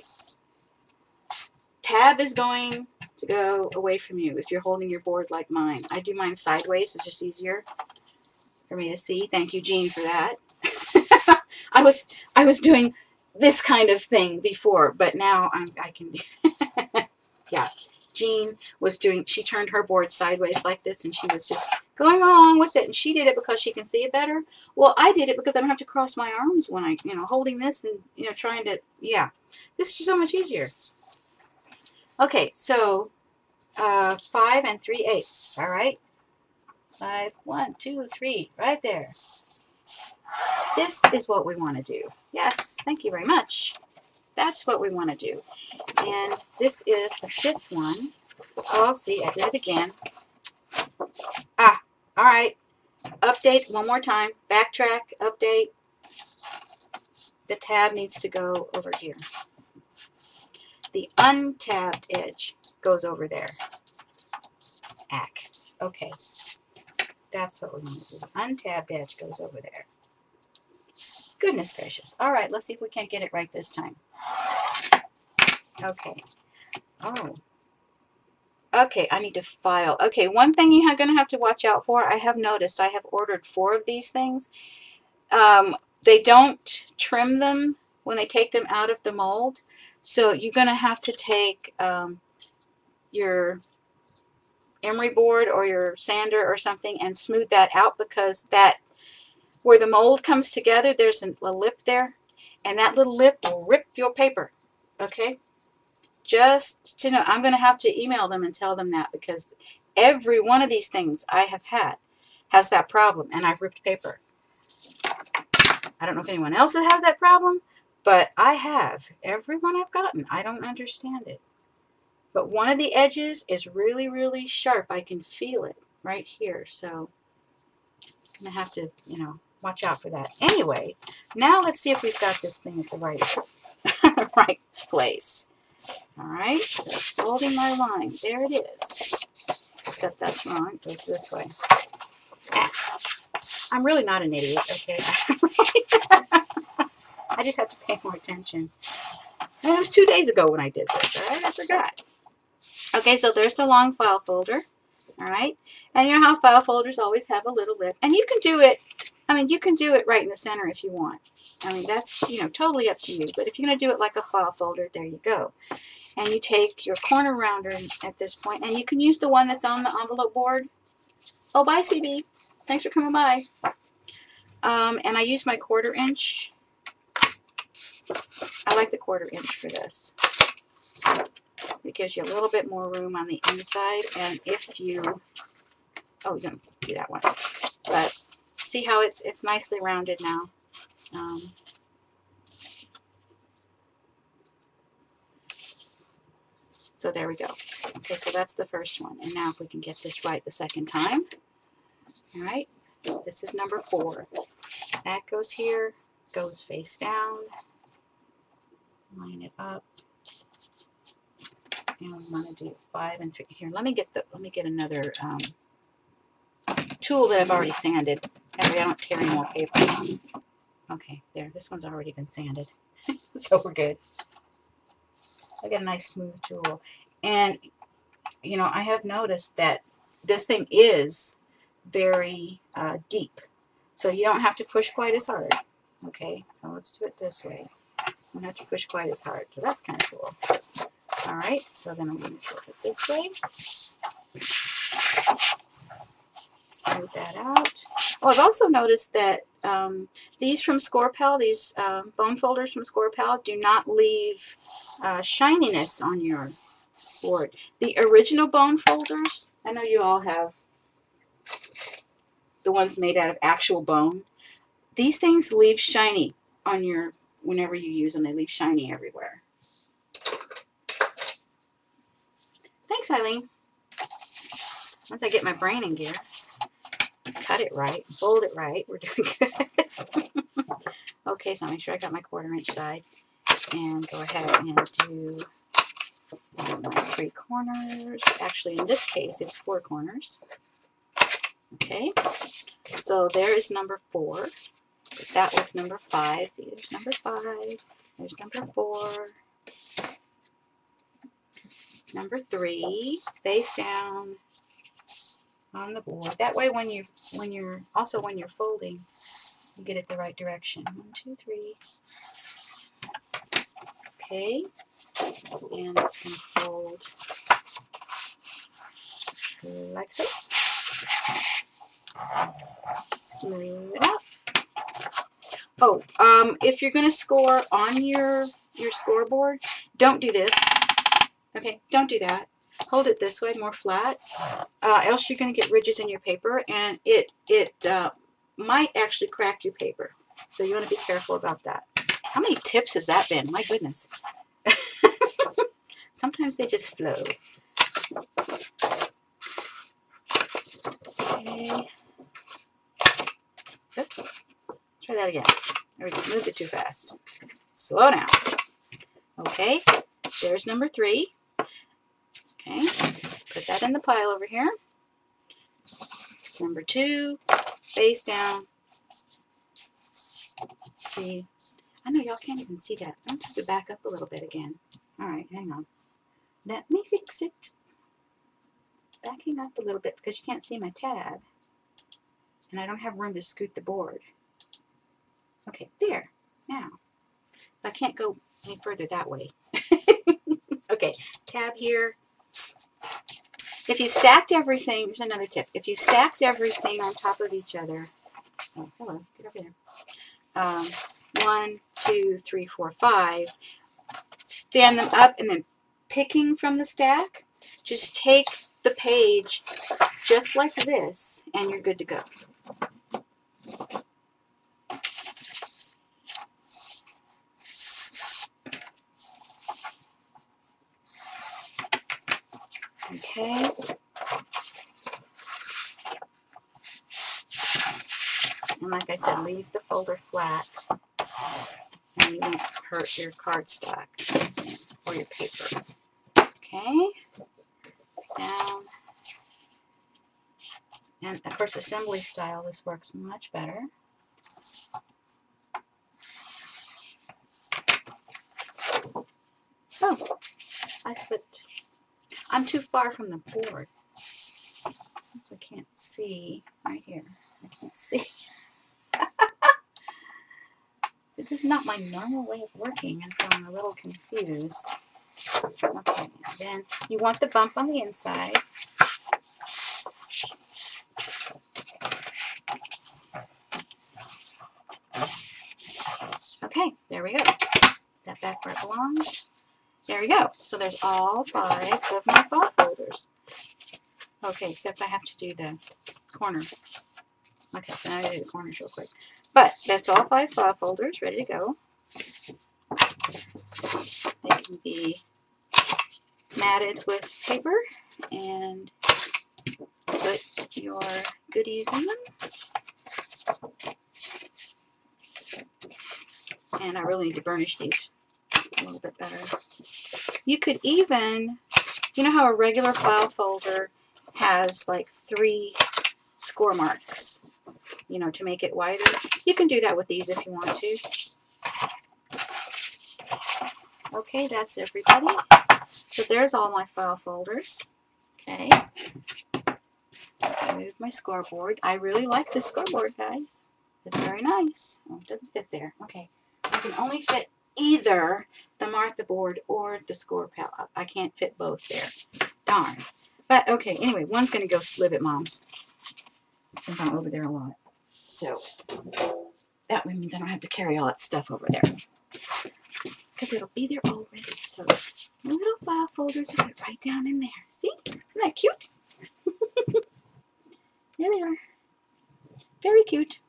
Speaker 1: Tab is going to go away from you if you're holding your board like mine. I do mine sideways. It's just easier for me to see. Thank you, Jean, for that. I was I was doing this kind of thing before, but now I'm, I can do yeah. Jean was doing, she turned her board sideways like this, and she was just going along with it, and she did it because she can see it better. Well, I did it because I don't have to cross my arms when I, you know, holding this and, you know, trying to, yeah. This is so much easier. Okay, so uh, five and three eighths, all right? Five, one, two, three, right there. This is what we want to do. Yes, thank you very much. That's what we want to do. And this is the fifth one. Oh, see, I did it again. Ah, all right. Update one more time. Backtrack, update. The tab needs to go over here. The untabbed edge goes over there. Ack. Okay. That's what we want to do. The untabbed edge goes over there. Goodness gracious. All right, let's see if we can't get it right this time. Okay. Oh. Okay, I need to file. Okay, one thing you're going to have to watch out for, I have noticed, I have ordered four of these things. Um, they don't trim them when they take them out of the mold. So you're going to have to take um, your emery board or your sander or something and smooth that out, because that, where the mold comes together, there's a, a lip there, and that little lip will rip your paper. Okay? Just to know, I'm going to have to email them and tell them that, because every one of these things I have had has that problem, and I've ripped paper. I don't know if anyone else has that problem, but I have. Every one I've gotten, I don't understand it. But one of the edges is really, really sharp. I can feel it right here. So I'm going to have to, you know, watch out for that. Anyway, now let's see if we've got this thing at the right, right place. All right, so folding my line. There it is. Except that's wrong. It goes this way. Ah, I'm really not an idiot, okay? I just have to pay more attention. And it was two days ago when I did this, all right? I forgot. Okay, so there's the long file folder, all right? And you know how file folders always have a little lip. And you can do it, I mean, you can do it right in the center if you want. I mean, that's, you know, totally up to you. But if you're going to do it like a file folder, there you go. And you take your corner rounder at this point, and you can use the one that's on the envelope board. Oh, bye, C B. Thanks for coming by. Um, and I use my quarter inch. I like the quarter inch for this. It gives you a little bit more room on the inside, and if you, oh, you don't do that one, but see how it's it's nicely rounded now. Um, so there we go. Okay, so that's the first one, and now if we can get this right the second time, all right, this is number four. That goes here, goes face down, line it up. And I'm going to do five and three here. Let me get the. Let me get another um, tool that I've already sanded. That way I don't tear any more paper. Okay, there. This one's already been sanded, so we're good. I got a nice smooth tool, and you know I have noticed that this thing is very uh, deep, so you don't have to push quite as hard. Okay, so let's do it this way. You don't have to push quite as hard. So that's kind of cool. All right, so then I'm going to flip it this way. Smooth that out. Oh, I've also noticed that um, these from ScorePal, these uh, bone folders from ScorePal, do not leave uh, shininess on your board. The original bone folders, I know you all have the ones made out of actual bone. These things leave shiny on your, whenever you use them, they leave shiny everywhere. Thanks, Eileen. Once I get my brain in gear, cut it right, fold it right, we're doing good. Okay, so I'll make sure I got my quarter inch side, and go ahead and do my three corners. Actually, in this case, it's four corners. Okay, so there is number four. Put that with number five. See, there's number five. There's number four. Number three, face down on the board. That way, when you when you're also when you're folding, you get it the right direction. One, two, three. Okay, and it's going to fold like so. Smooth it up. Oh, um, if you're going to score on your your scoreboard, don't do this. Okay, don't do that. Hold it this way, more flat. Uh, else you're going to get ridges in your paper, and it it uh, might actually crack your paper. So you want to be careful about that. How many tips has that been? My goodness. Sometimes they just flow. Okay. Oops. Try that again. There we go. Moved it too fast. Slow down. Okay. There's number three. Okay. Put that in the pile over here. Number two. Face down. See. I know y'all can't even see that. I'm going to have to back up a little bit again. Alright, hang on. Let me fix it. Backing up a little bit because you can't see my tab. And I don't have room to scoot the board. Okay, there. Now. I can't go any further that way. Okay, tab here. If you stacked everything, here's another tip. If you stacked everything on top of each other, oh, hello, get over there. Um, one, two, three, four, five. Stand them up and then picking from the stack, just take the the page just like this, and you're good to go. Okay. And like I said, leave the folder flat, and you won't hurt your cardstock or your paper. Okay. Down. And of course, assembly style, this works much better. Oh, I slipped. I'm too far from the board. I can't see right here. I can't see. This is not my normal way of working, and so I'm a little confused. Okay, then you want the bump on the inside. Okay, there we go. That back where it belongs. There we go. So there's all five of my file folders. Okay, except I have to do the corner. Okay, so now I do the corners real quick. But that's all five file folders ready to go. They can be matted with paper and put your goodies in them. And I really need to burnish these a little bit better. You could even, you know how a regular file folder has like three score marks, you know, to make it wider? You can do that with these if you want to. Okay, that's everybody. So there's all my file folders. Okay. Move my scoreboard. I really like this scoreboard, guys. It's very nice. Oh, it doesn't fit there. Okay. I can only fit either the Martha board or the score pal. I can't fit both there. Darn. But okay, anyway, one's going to go live at Mom's, since I'm over there a lot. So that means I don't have to carry all that stuff over there, because it'll be there already. So my little file folders are right down in there. See? Isn't that cute? There they are. Very cute.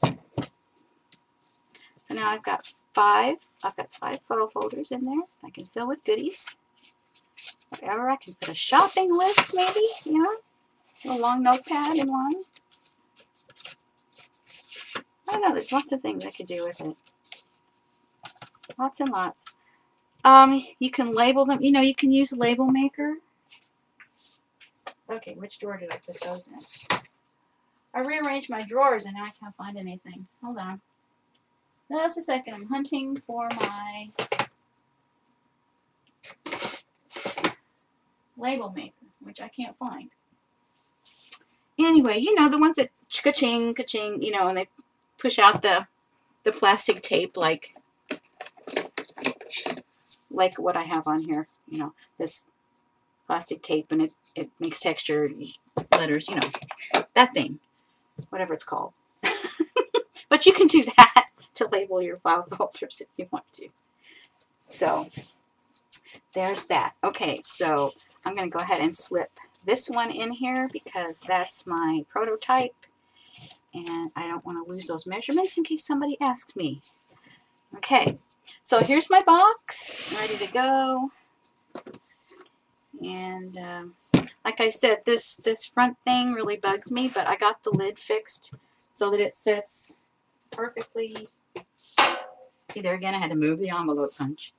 Speaker 1: So now I've got five. I've got five photo folders in there. I can fill with goodies. Whatever. I can put a shopping list, maybe. You know, a long notepad in one. I don't know. There's lots of things I could do with it. Lots and lots. Um, you can label them. You know, you can use a label maker. Okay, which drawer did I put those in? I rearranged my drawers and now I can't find anything. Hold on. Just a second. I'm hunting for my label maker, which I can't find. Anyway, you know, the ones that ka-ching, ka-ching, you know, and they push out the the plastic tape like like what I have on here. You know, this plastic tape, and it, it makes textured letters, you know, that thing. Whatever it's called. But you can do that to label your file folders if you want to. So there's that. Okay, so I'm going to go ahead and slip this one in here because that's my prototype, and I don't want to lose those measurements in case somebody asks me. Okay, so here's my box ready to go. And um, like I said, this this front thing really bugs me, but I got the lid fixed so that it sits perfectly. See, there again, I had to move the envelope punch.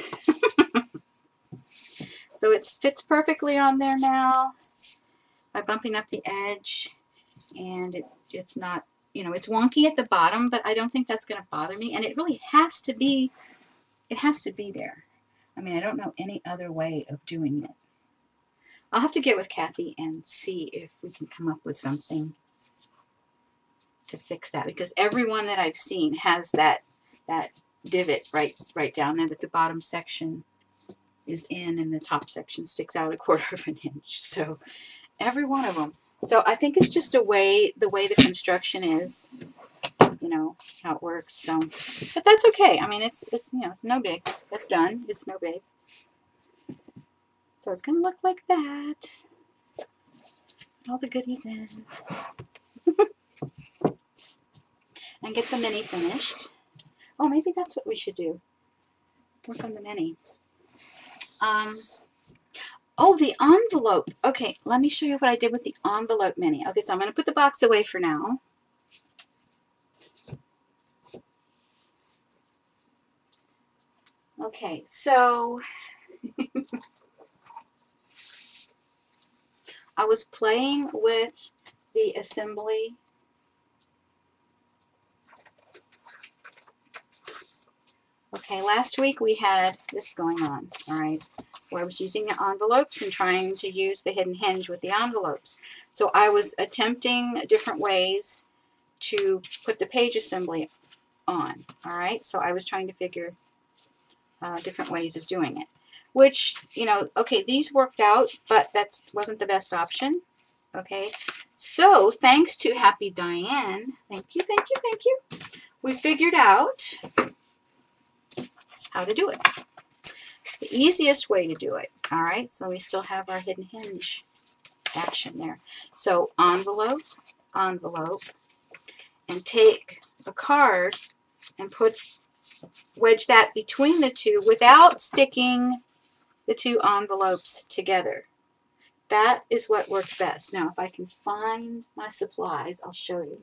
Speaker 1: So it fits perfectly on there now by bumping up the edge, and it, it's not, you know, it's wonky at the bottom, but I don't think that's going to bother me, and it really has to be, it has to be there. I mean, I don't know any other way of doing it. I'll have to get with Kathy and see if we can come up with something to fix that, because everyone that I've seen has that that divot right right down there that the bottom section is in and the top section sticks out a quarter of an inch. So every one of them. So I think it's just a way, the way the construction is, you know, how it works. So, but that's okay. I mean, it's, it's, you know, no big. It's done. It's no big. So it's going to look like that. all the goodies in. And get the mini finished. Oh, maybe that's what we should do. Work on the mini. Um, oh, the envelope. Okay, let me show you what I did with the envelope mini. Okay, so I'm going to put the box away for now. Okay, so I was playing with the assembly. Okay, last week we had this going on, all right, where I was using the envelopes and trying to use the hidden hinge with the envelopes. So I was attempting different ways to put the page assembly on, all right? So I was trying to figure uh, different ways of doing it, which, you know, okay, these worked out, but that wasn't the best option, okay? So thanks to Happy Diane, thank you, thank you, thank you, we figured out how to do it. The easiest way to do it, all right? So we still have our hidden hinge action there. So envelope, envelope, and take a card and put, wedge that between the two without sticking the two envelopes together. That is what worked best. Now, if I can find my supplies, I'll show you.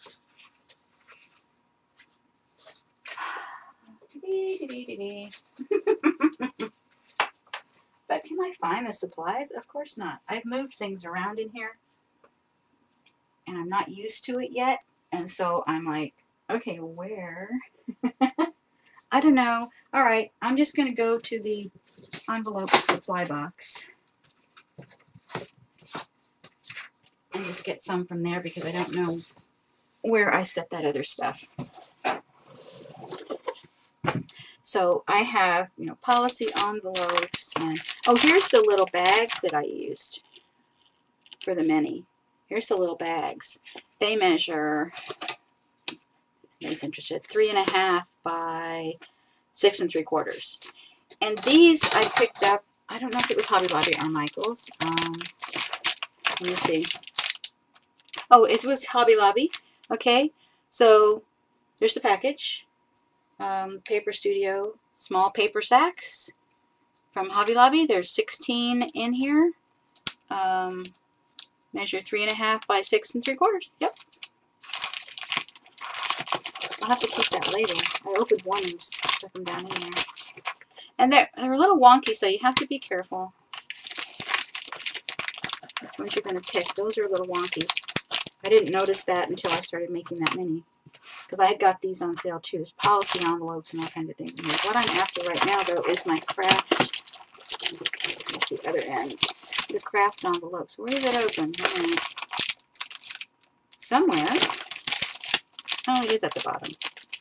Speaker 1: But can I find the supplies? Of course not. I've moved things around in here, and I'm not used to it yet. And so I'm like, okay, where? I don't know. All right, I'm just going to go to the envelope supply box and just get some from there because I don't know where I set that other stuff. So I have, you know, policy envelopes, and oh, here's the little bags that I used for the mini. Here's the little bags. They measure, it's interested, three and a half by six and three quarters. And these I picked up, I don't know if it was Hobby Lobby or Michael's. Um, let me see. Oh, it was Hobby Lobby. Okay, so there's the package. Um, Paper Studio small paper sacks from Hobby Lobby. There's sixteen in here. Um, measure three and a half by six and three quarters. Yep. I'll have to keep that later. I opened one and just stuck them down in there. And they're, they're a little wonky, so you have to be careful which ones you're going to pick. Those are a little wonky. I didn't notice that until I started making that mini, because I had got these on sale too. There's policy envelopes and all kinds of things in here. What I'm after right now, though, is my craft. At the other end, the craft envelopes. Where is it open? Hmm. Somewhere. Oh, it is at the bottom.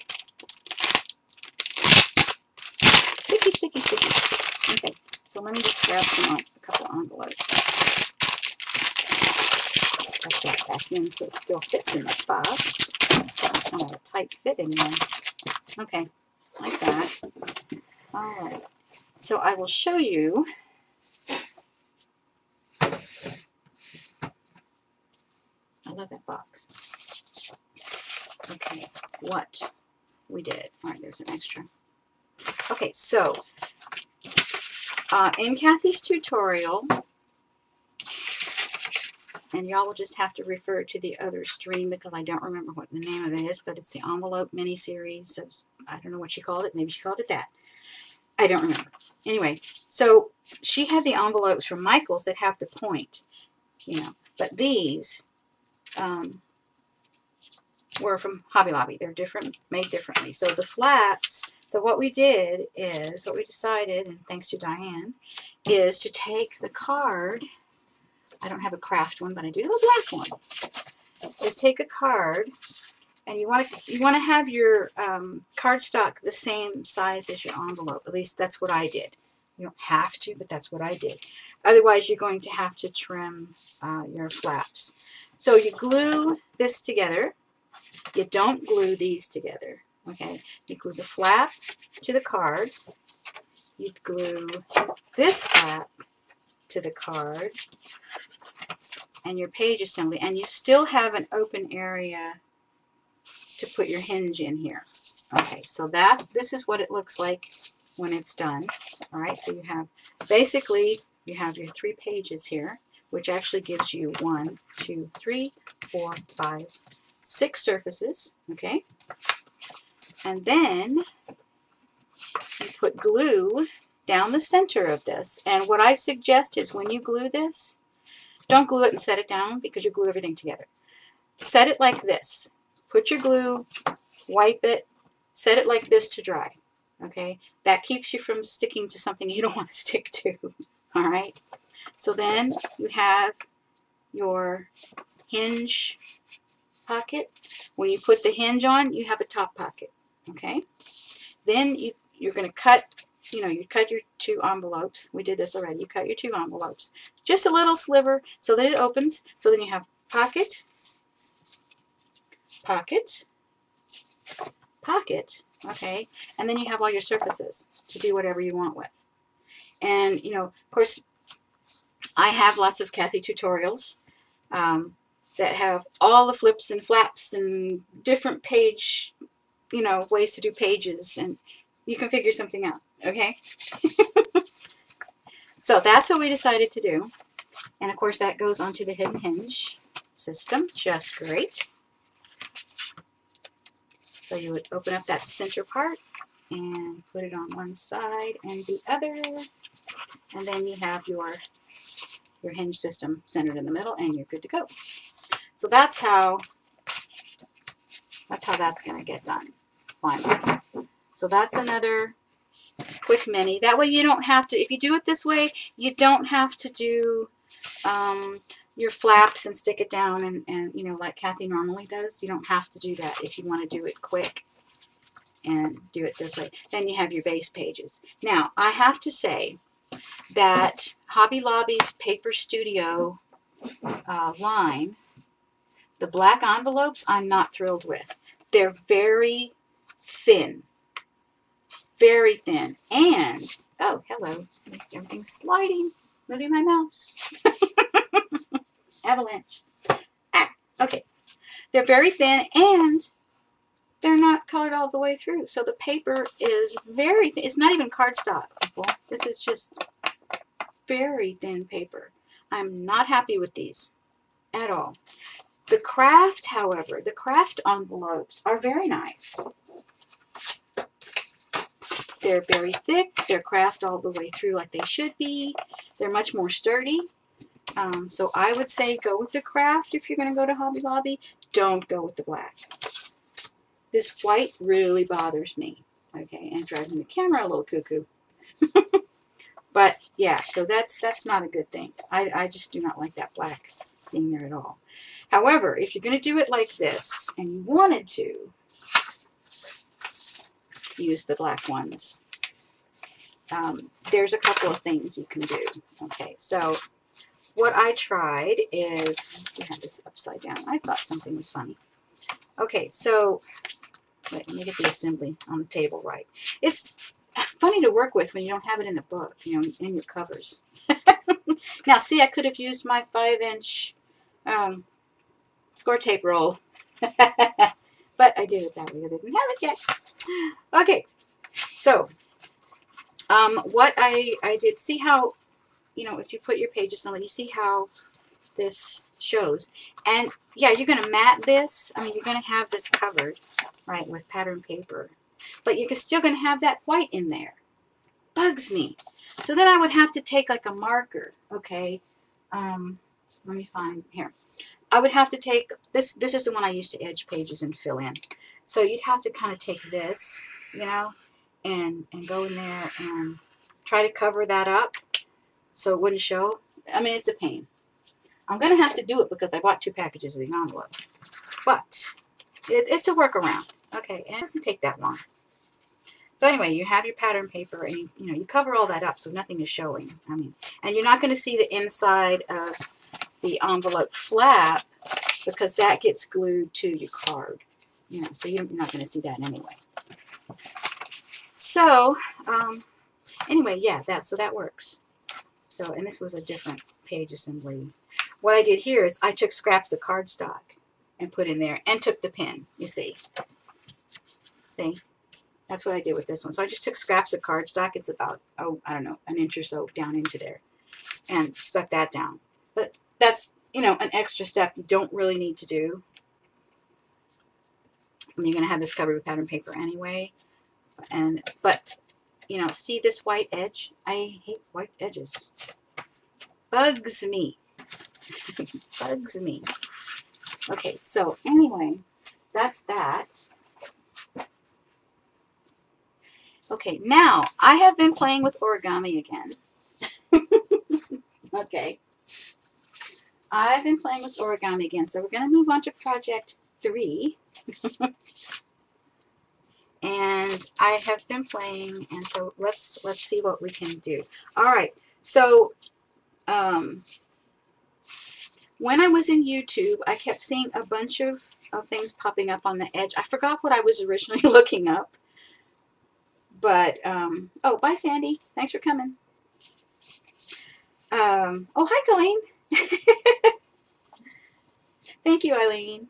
Speaker 1: Sticky, sticky, sticky. Okay, so let me just grab some, a couple of envelopes. Put that back in so it still fits in the box. It's kind of a tight fit in there. Okay, like that. All right. So I will show you. I love that box. Okay, what we did. All right, there's an extra. Okay, so uh, in Kathy's tutorial, and y'all will just have to refer to the other stream because I don't remember what the name of it is, but it's the envelope mini-series. So I don't know what she called it. Maybe she called it that. I don't remember. Anyway, so she had the envelopes from Michael's that have the point, you know, but these um, were from Hobby Lobby. They're different, made differently. So the flaps, so what we did is, what we decided, and thanks to Diane, is to take the card. I don't have a craft one, but I do have a black one. Is take a card, and you want to you want to have your um, cardstock the same size as your envelope. At least that's what I did. You don't have to, but that's what I did. Otherwise, you're going to have to trim uh, your flaps. So you glue this together. You don't glue these together. Okay, you glue the flap to the card. You glue this flap to the card. and your page assembly, and you still have an open area to put your hinge in here. Okay, so that's, this is what it looks like when it's done. All right, so you have, basically, you have your three pages here, which actually gives you one, two, three, four, five, six surfaces, okay? And then you put glue down the center of this. And what I suggest is when you glue this, don't glue it and set it down because you glue everything together. Set it like this. Put your glue, wipe it, set it like this to dry. Okay? That keeps you from sticking to something you don't want to stick to. All right? So then you have your hinge pocket. When you put the hinge on, you have a top pocket. Okay? Then you, you're going to cut, you know, you cut your two envelopes. We did this already. You cut your two envelopes. Just a little sliver so that it opens. So then you have pocket, pocket, pocket, okay? And then you have all your surfaces to do whatever you want with. And, you know, of course, I have lots of Kathy tutorials um, that have all the flips and flaps and different page, you know, ways to do pages, and you can figure something out, okay? So that's what we decided to do. And of course that goes onto the hidden hinge system just great. So you would open up that center part and put it on one side and the other, and then you have your your hinge system centered in the middle, and you're good to go. So that's how that's how that's going to get done finally. So that's another quick mini. That way you don't have to, if you do it this way, you don't have to do um, your flaps and stick it down and, and, you know, like Kathy normally does. You don't have to do that if you want to do it quick and do it this way. Then you have your base pages. Now, I have to say that Hobby Lobby's Paper Studio uh, line, the black envelopes, I'm not thrilled with. They're very thin. Very thin. And, oh, hello. Everything's sliding. Moving my mouse. Avalanche. Ah, okay. They're very thin, and they're not colored all the way through. So the paper is very thin. It's not even cardstock, people. This is just very thin paper. I'm not happy with these at all. The craft, however, the craft envelopes are very nice. They're very thick. They're craft all the way through like they should be. They're much more sturdy. Um, so I would say go with the craft if you're going to go to Hobby Lobby. Don't go with the black. This white really bothers me. Okay, and driving the camera a little cuckoo. But yeah, so that's that's not a good thing. I, I just do not like that black being there at all. However, if you're going to do it like this and you wanted to use the black ones, um, there's a couple of things you can do. Okay, so what I tried is, we have this upside down. I thought something was funny. Okay, so wait, let me get the assembly on the table right. It's funny to work with when you don't have it in the book, you know, in your covers. Now, see, I could have used my five-inch um, score tape roll, but I did it that way. I didn't have it yet. Okay, so um, what I, I did, see how, you know, if you put your pages on it, you see how this shows. And yeah, you're going to mat this. I mean, you're going to have this covered, right, with pattern paper. But you're still going to have that white in there. Bugs me. So then I would have to take like a marker, okay? Um, let me find, here. I would have to take, this This is the one I used to edge pages and fill in. So you'd have to kind of take this, you know, and, and go in there and try to cover that up so it wouldn't show. I mean, it's a pain. I'm going to have to do it because I bought two packages of the envelopes. But it, it's a workaround. Okay, and it doesn't take that long. So anyway, you have your pattern paper, and you, you know, you cover all that up so nothing is showing. I mean, and you're not going to see the inside of the envelope flap because that gets glued to your card. You know, so you're not going to see that anyway. So um, anyway, yeah, that so that works. So, and this was a different page assembly. what I did here is I took scraps of cardstock and put in there and took the pen, you see. See? That's what I did with this one. So I just took scraps of cardstock. It's about, oh, I don't know, an inch or so down into there. And stuck that down. But that's, you know, an extra step you don't really need to do. And you're going to have this covered with pattern paper anyway. And, but, you know, see this white edge? I hate white edges. Bugs me. Bugs me. Okay, so anyway, that's that. Okay, now I have been playing with origami again. Okay. I've been playing with origami again, so we're going to move on to project three. And I have been playing, and so let's let's see what we can do. All right, so um, when I was in YouTube, I kept seeing a bunch of, of things popping up on the edge. I forgot what I was originally looking up. But, um, oh, bye, Sandy. Thanks for coming. Um, oh, hi, Colleen. Thank you, Eileen.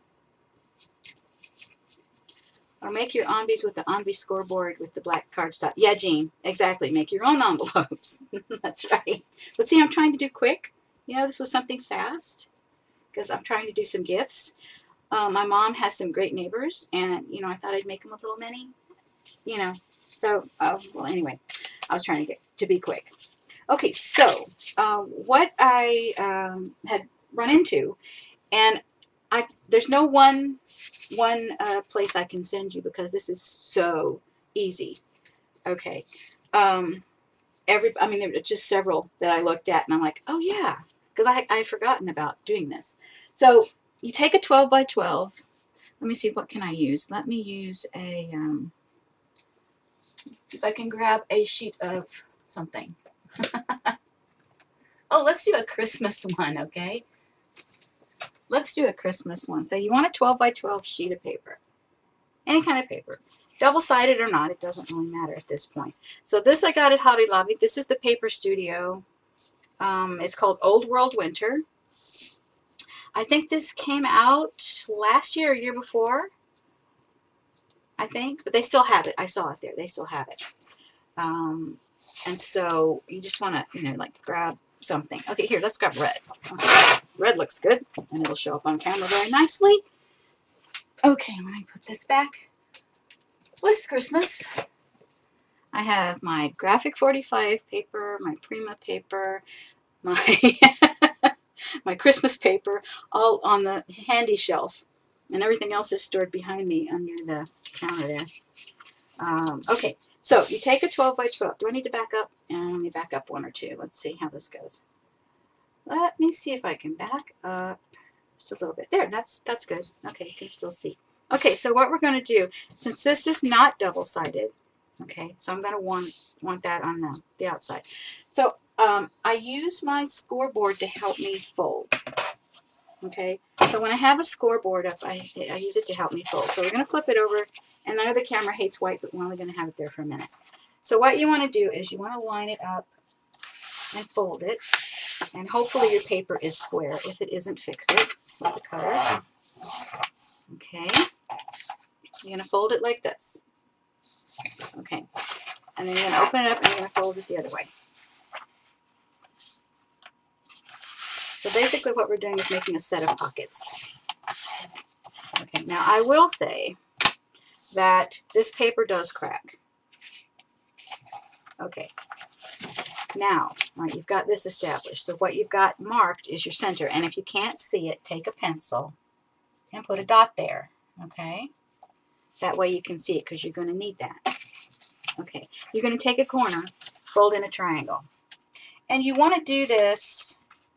Speaker 1: Or make your envelopes with the envelope scoreboard with the black cardstock. Yeah, Jean, exactly. Make your own envelopes. That's right. But see, I'm trying to do quick. You know, this was something fast because I'm trying to do some gifts. Um, my mom has some great neighbors, and, you know, I thought I'd make them a little mini, you know. So, uh, well, anyway, I was trying to get to be quick. Okay, so um, what I um, had run into, and I there's no one one uh, place I can send you because this is so easy. Okay, um, every I mean there were just several that I looked at, and I'm like, oh yeah, because I I had forgotten about doing this. So you take a twelve by twelve. Let me see, what can I use? Let me use a. Um, if I can grab a sheet of something. Oh, let's do a Christmas one, okay? Let's do a Christmas one. So you want a twelve by twelve sheet of paper. Any kind of paper. Double-sided or not, it doesn't really matter at this point. So this I got at Hobby Lobby. This is the Paper Studio. Um, it's called Old World Winter. I think this came out last year or year before. I think. But they still have it. I saw it there. They still have it. Um, and so you just want to, you know, like grab something. Okay, here, let's grab red. Okay. Red looks good, and it'll show up on camera very nicely. Okay, let me put this back with Christmas. I have my Graphic forty-five paper, my Prima paper, my my Christmas paper, all on the handy shelf, and everything else is stored behind me under the counter there. Um, okay. So you take a twelve by twelve. Do I need to back up? And let me back up one or two. Let's see how this goes. Let me see if I can back up just a little bit. There, that's that's good. Okay, you can still see. Okay, so what we're going to do, since this is not double-sided, okay, so I'm going to want want that on the, the outside. So um, I use my scoreboard to help me fold. Okay, so when I have a scoreboard up, I, I use it to help me fold. So we're going to flip it over, and I know the camera hates white, but we're only going to have it there for a minute. So what you want to do is you want to line it up and fold it, and hopefully your paper is square. If it isn't, fix it with the cutter. Okay, you're going to fold it like this. Okay, and then you're going to open it up, and you're going to fold it the other way. So basically what we're doing is making a set of pockets. Okay, now I will say that this paper does crack. Okay, now, all right, you've got this established. So what you've got marked is your center. And if you can't see it, take a pencil and put a dot there. Okay, that way you can see it because you're going to need that. Okay, you're going to take a corner, fold in a triangle. And you want to do this,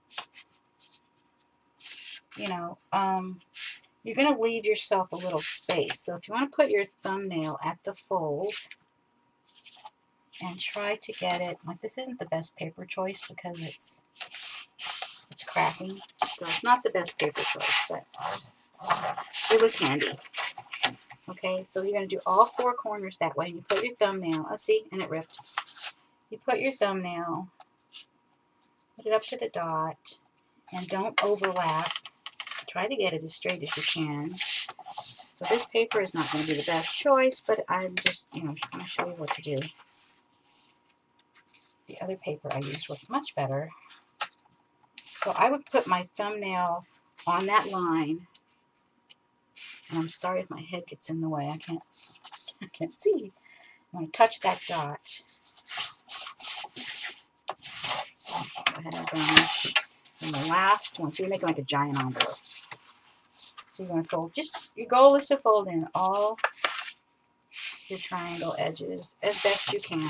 Speaker 1: you know, um, you're going to leave yourself a little space. So if you want to put your thumbnail at the fold and try to get it, like this isn't the best paper choice because it's it's cracking. So it's not the best paper choice, but it was handy. Okay, so you're going to do all four corners that way. And you put your thumbnail, oh see, and it ripped. You put your thumbnail, put it up to the dot, and don't overlap. Try to get it as straight as you can. So this paper is not going to be the best choice, but I'm just, you know, going to show you what to do. The other paper I used worked much better. So I would put my thumbnail on that line. And I'm sorry if my head gets in the way. I can't, I can't see. I'm going to touch that dot. Go ahead and burnish. And the last one, so you're making like a giant envelope. So you're going to fold, just, your goal is to fold in all your triangle edges as best you can.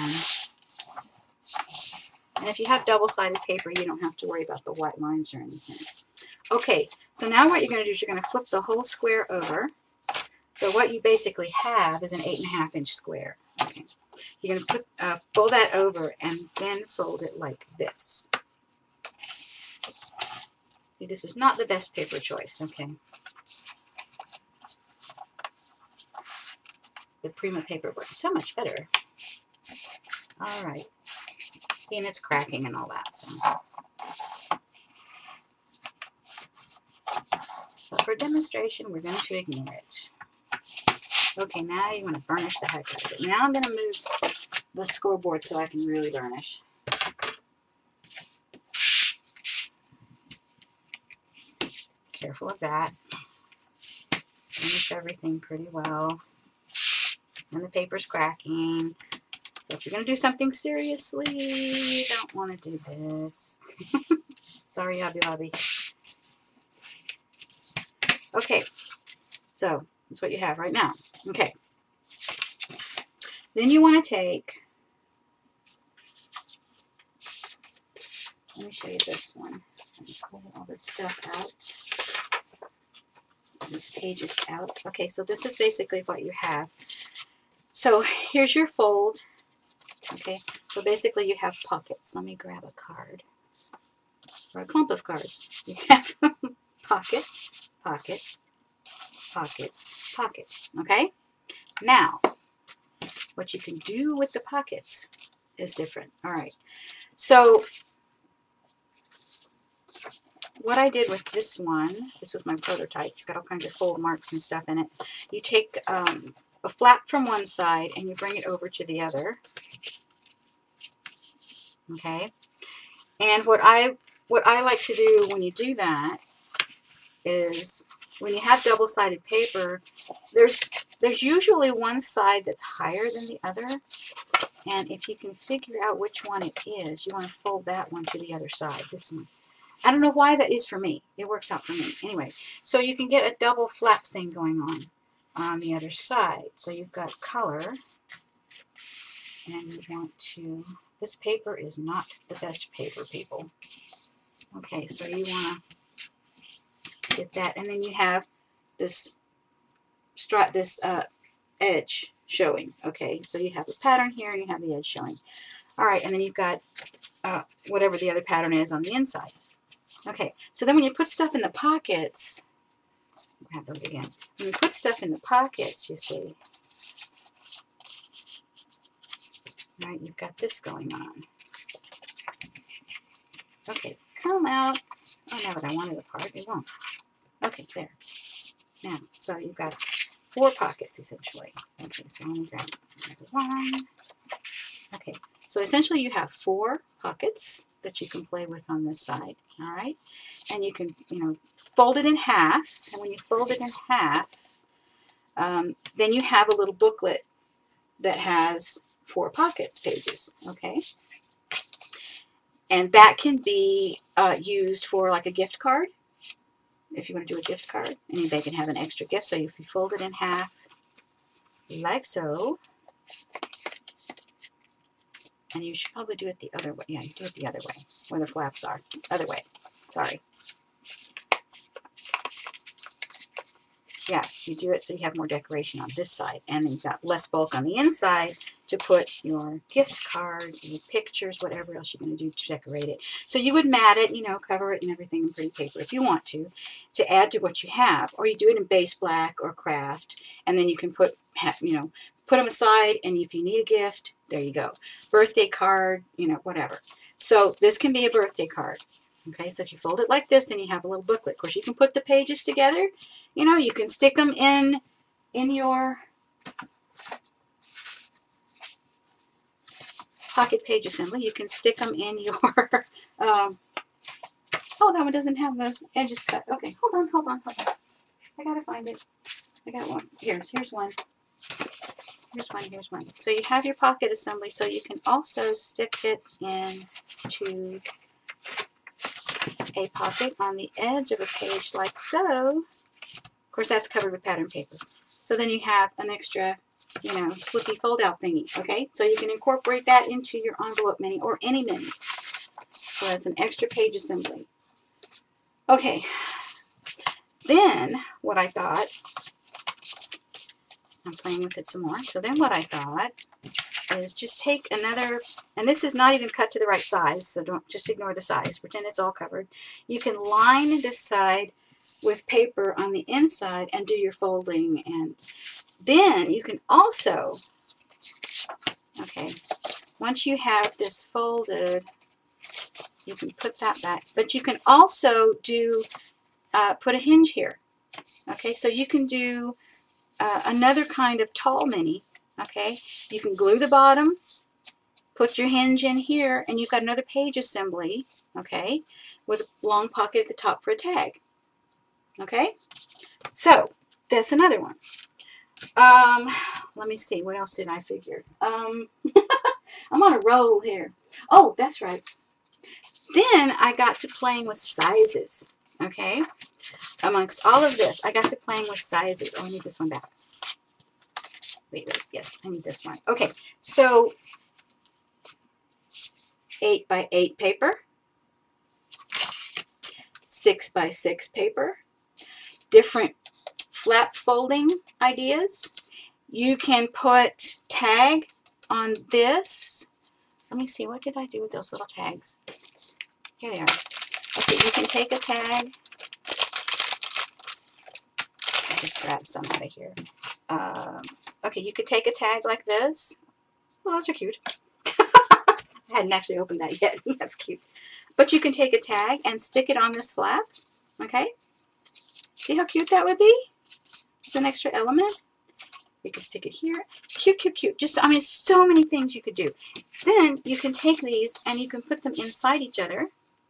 Speaker 1: And if you have double-sided paper, you don't have to worry about the white lines or anything. Okay, so now what you're going to do is you're going to flip the whole square over. So what you basically have is an eight and a half inch square. Okay. You're going to put uh, fold that over and then fold it like this. See, this is not the best paper choice. Okay. The Prima paper works so much better. All right. See, and it's cracking and all that. So. But for demonstration, we're going to ignore it. Okay, now you want to burnish the heck out of it. Now I'm going to move the scoreboard so I can really burnish. Careful of that. Finish everything pretty well. And the paper's cracking. So if you're going to do something seriously, you don't want to do this. Sorry, Hobby Lobby. Okay, so that's what you have right now. Okay. Then you want to take, let me show you this one. Let me pull all this stuff out. These pages out. Okay, so this is basically what you have. So here's your fold. Okay, so basically you have pockets. Let me grab a card. Or a clump of cards. You have pocket, pocket, pocket, pocket. Okay? Now, what you can do with the pockets is different. All right. So what I did with this one, this was my prototype. It's got all kinds of fold marks and stuff in it. You take um, a flap from one side and you bring it over to the other. Okay? And what I what I like to do when you do that is when you have double-sided paper, there's there's usually one side that's higher than the other, and if you can figure out which one it is, you want to fold that one to the other side, this one. I don't know why that is for me. It works out for me. Anyway, so you can get a double flap thing going on on the other side. So you've got color, and you want to, this paper is not the best paper, people. Okay, so you want to get that, and then you have this strut, this uh, edge showing. Okay, so you have a pattern here, and you have the edge showing. All right, and then you've got uh, whatever the other pattern is on the inside. Okay, so then when you put stuff in the pockets, grab those again. When you put stuff in the pockets, you see, all right, you've got this going on. Okay, come out. Oh, now that I wanted a part, it won't. Okay, there. Now, so you've got four pockets, essentially. Okay, so let me grab another one. Okay, so essentially you have four pockets that you can play with on this side, all right? And you can, you know, fold it in half, and when you fold it in half, um, then you have a little booklet that has four pockets pages, okay? And that can be uh, used for like a gift card, if you want to do a gift card. Anybody can have an extra gift, so if you fold it in half, like so, and you should probably do it the other way. Yeah, you do it the other way, where the flaps are. Other way. Sorry. Yeah, you do it so you have more decoration on this side, and then you've got less bulk on the inside to put your gift card, your pictures, whatever else you're going to do to decorate it. So you would mat it, you know, cover it and everything in pretty paper if you want to, to add to what you have. Or you do it in base black or craft, and then you can put, you know, put them aside, and if you need a gift, there you go. Birthday card, you know, whatever. So this can be a birthday card. Okay, so if you fold it like this, then you have a little booklet. Of course, you can put the pages together. You know, you can stick them in in your pocket page assembly. You can stick them in your, um, oh, that one doesn't have the edges cut. Okay, hold on, hold on, hold on. I gotta find it. I got one. Here's, here's one. Here's one, here's one. So you have your pocket assembly, so you can also stick it into a pocket on the edge of a page like so. Of course, that's covered with pattern paper. So then you have an extra, you know, flippy fold-out thingy, okay? So you can incorporate that into your envelope mini or any mini. So that's an extra page assembly. Okay. Then, what I thought, I'm playing with it some more. So then what I thought is just take another, and this is not even cut to the right size, so don't just ignore the size. Pretend it's all covered. You can line this side with paper on the inside and do your folding, and then you can also, okay, once you have this folded, you can put that back, but you can also do, uh, put a hinge here, okay, so you can do uh, another kind of tall mini, okay, you can glue the bottom, put your hinge in here, and you've got another page assembly, okay, with a long pocket at the top for a tag, okay, so that's another one. Um, let me see, what else did I figure? Um, I'm on a roll here. Oh, that's right. Then I got to playing with sizes, okay? Amongst all of this, I got to playing with sizes. Oh, I need this one back. Wait, wait, yes, I need this one. Okay, so eight by eight paper, six by six paper, different flap folding ideas. You can put tag on this. Let me see, what did I do with those little tags? Here they are. Okay, you can take a tag. I just grabbed some out of here. Um, okay, you could take a tag like this. Well, those are cute. I hadn't actually opened that yet. That's cute. But you can take a tag and stick it on this flap. Okay? See how cute that would be? It's an extra element. You can stick it here. Cute, cute, cute. Just, I mean, so many things you could do. Then you can take these and you can put them inside each other.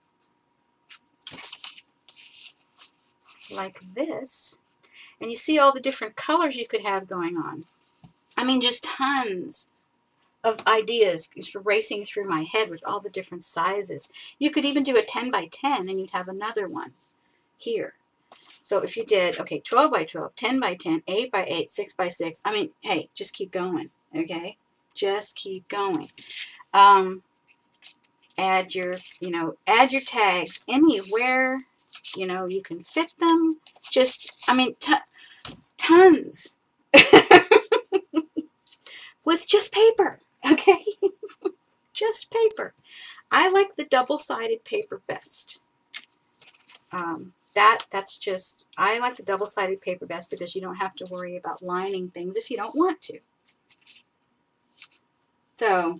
Speaker 1: Like this. And you see all the different colors you could have going on. I mean, just tons of ideas just racing through my head with all the different sizes. You could even do a ten by ten and you'd have another one here. So if you did, okay, twelve by twelve, ten by ten, eight by eight, six by six, I mean, hey, just keep going, okay? Just keep going. Um, add your, you know, add your tags anywhere, you know, you can fit them. Just, I mean, t tons. With just paper, okay? Just paper. I like the double-sided paper best. Um, that, that's just, I like the double-sided paper best because you don't have to worry about lining things if you don't want to. So,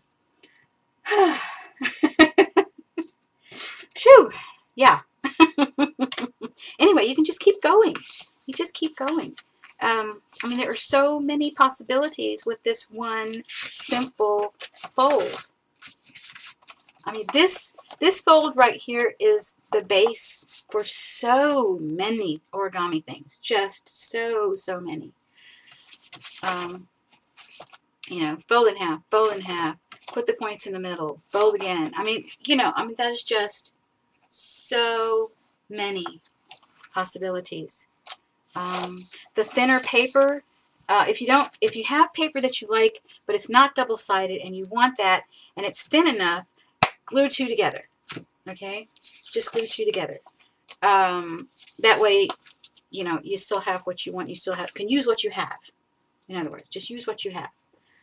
Speaker 1: phew, yeah. Anyway, you can just keep going. You just keep going. Um, I mean, there are so many possibilities with this one simple fold. I mean, this this fold right here is the base for so many origami things. Just so, so many. Um, you know, fold in half, fold in half, put the points in the middle, fold again. I mean, you know, I mean, that is just so many possibilities. Um, the thinner paper, uh, if you don't, if you have paper that you like, but it's not double-sided and you want that, and it's thin enough, glue two together, okay? Just glue two together. Um, that way, you know, you still have what you want. You still have, can use what you have. In other words, just use what you have.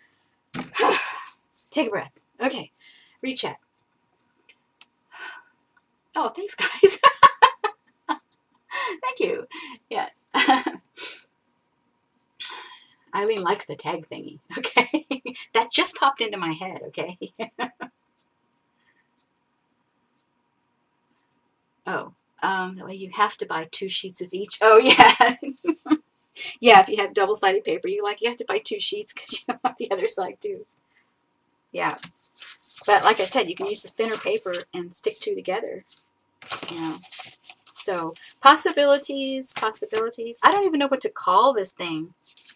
Speaker 1: Take a breath. Okay, read chat. Oh, thanks, guys. Thank you. Yes. Eileen likes the tag thingy. Okay. That just popped into my head. Okay. Um, that way you have to buy two sheets of each. Oh, yeah. Yeah, if you have double-sided paper, you like you have to buy two sheets because you don't want the other side too. Yeah. But like I said, you can use the thinner paper and stick two together. You know. So possibilities, possibilities. I don't even know what to call this thing.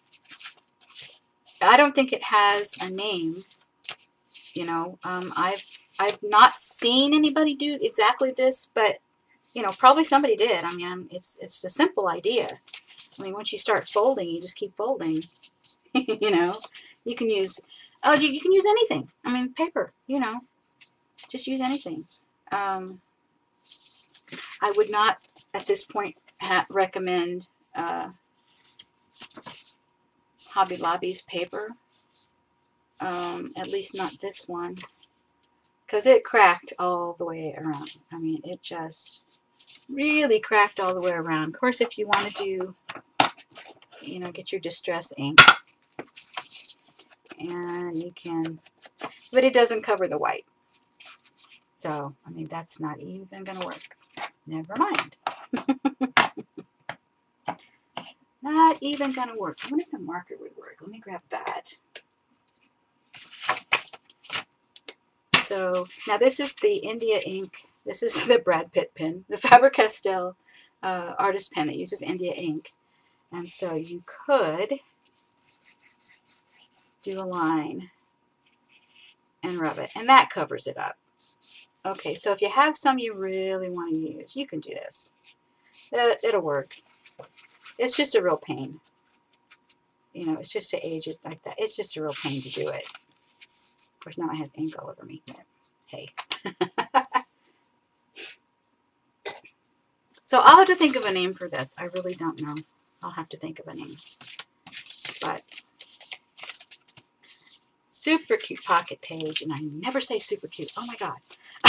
Speaker 1: I don't think it has a name. You know, um, I've I've not seen anybody do exactly this, but you know, probably somebody did. I mean, it's it's a simple idea. I mean, once you start folding, you just keep folding. You know, you can use oh, you, you can use anything. I mean, paper. You know, just use anything. Um, I would not at this point ha recommend uh, Hobby Lobby's paper. Um, at least not this one, because it cracked all the way around. I mean, it just really cracked all the way around. Of course, if you want to do, you know, get your distress ink, and you can, but it doesn't cover the white. So, I mean, that's not even going to work. Never mind. Not even going to work. I wonder if the marker would work. Let me grab that. So, now this is the India ink. This is the Brad Pitt pen, the Faber-Castell uh, artist pen that uses India ink. And so you could do a line and rub it, and that covers it up. Okay, so if you have some you really want to use, you can do this. It, it'll work. It's just a real pain. You know, it's just to age it like that. It's just a real pain to do it. Of course, now I have ink all over me. Hey. So I'll have to think of a name for this. I really don't know. I'll have to think of a name. But super cute pocket page, and I never say super cute. Oh my god.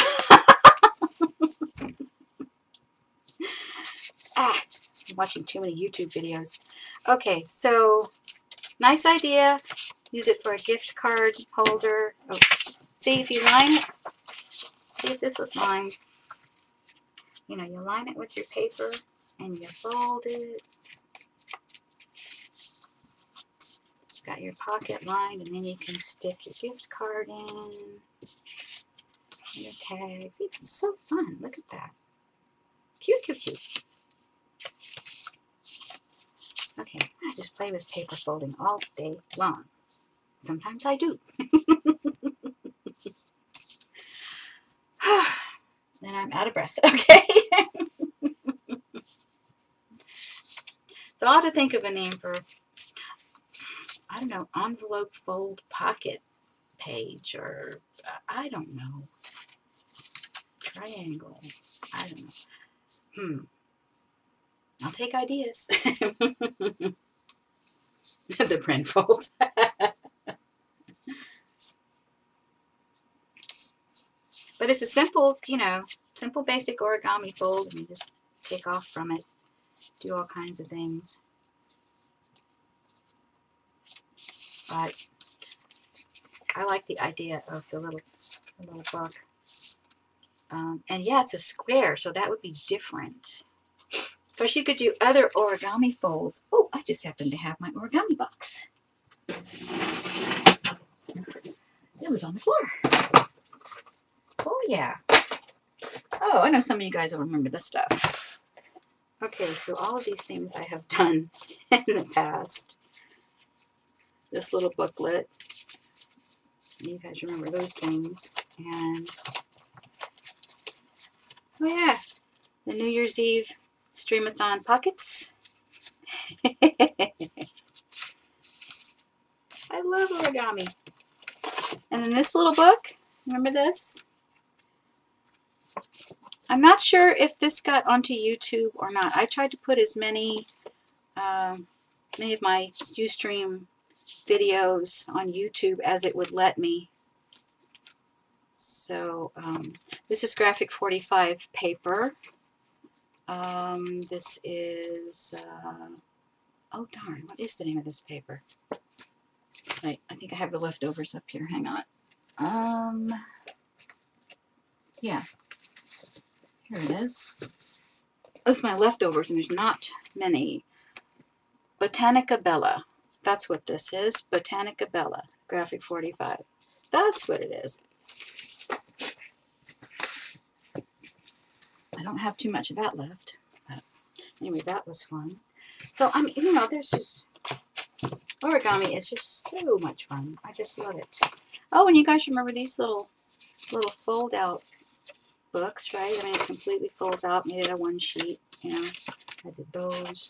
Speaker 1: Ah, I'm watching too many YouTube videos. Okay, so nice idea. Use it for a gift card holder. Oh, see if you line it. See if this was lined. You know, you line it with your paper and you fold it. Got your pocket lined, and then you can stick your gift card in. Your tags. It's so fun. Look at that. Cute, cute, cute. Okay, I just play with paper folding all day long. Sometimes I do. Then I'm out of breath. Okay. So I'll have to think of a name for, I don't know, envelope fold pocket page, or uh, I don't know. Triangle. I don't know. Hmm. I'll take ideas. The print fold. But it's a simple, you know, simple basic origami fold, and you just take off from it, do all kinds of things. But I like the idea of the little, the little book. Um, and yeah, it's a square, so that would be different. Of course, you could do other origami folds. Oh, I just happen to have my origami box. It was on the floor. Oh, yeah. Oh, I know some of you guys will remember this stuff. Okay, so all of these things I have done in the past. This little booklet. You guys remember those things. And, oh yeah, the New Year's Eve Streamathon pockets. I love origami. And then this little book, remember this? I'm not sure if this got onto YouTube or not. I tried to put as many, um, many of my Ustream videos on YouTube as it would let me. So um, this is graphic forty-five paper. Um, this is, uh, oh darn, what is the name of this paper? Wait, I think I have the leftovers up here. Hang on. Um, yeah, here it is. This is my leftovers, and there's not many. Botanica Bella. That's what this is. Botanica Bella. Graphic forty-five. That's what it is. I don't have too much of that left. But anyway, that was fun. So, I mean, you know, there's just... Origami is just so much fun. I just love it. Oh, and you guys remember these little little fold-out books, right? I mean, it completely folds out, made it a one sheet, you know. I did those.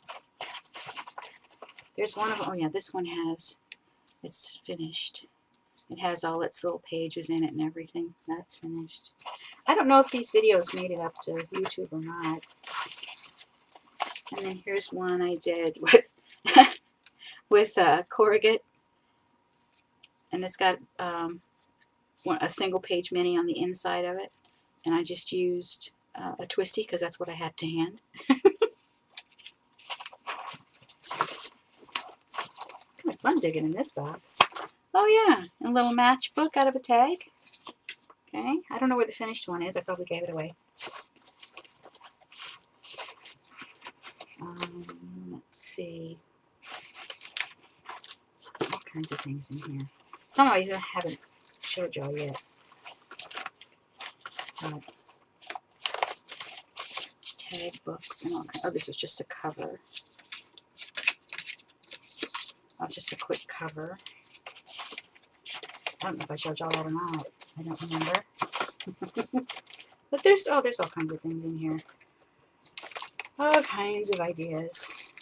Speaker 1: There's one of them. Oh, yeah, this one has... It's finished. It has all its little pages in it and everything. That's finished. I don't know if these videos made it up to YouTube or not. And then here's one I did with with uh, corrugate, and it's got um, one, a single page mini on the inside of it, and I just used uh, a twisty because that's what I had to hand. Kind of fun digging in this box. Oh yeah, a little matchbook out of a tag. Okay, I don't know where the finished one is. I probably gave it away. Um, let's see. All kinds of things in here. Some I haven't showed y'all yet. Uh, tag books and all kinds. Oh, this was just a cover. That's just a quick cover. I don't know if I showed y'all that or not. I don't remember. But there's, oh, there's all kinds of things in here. All kinds of ideas.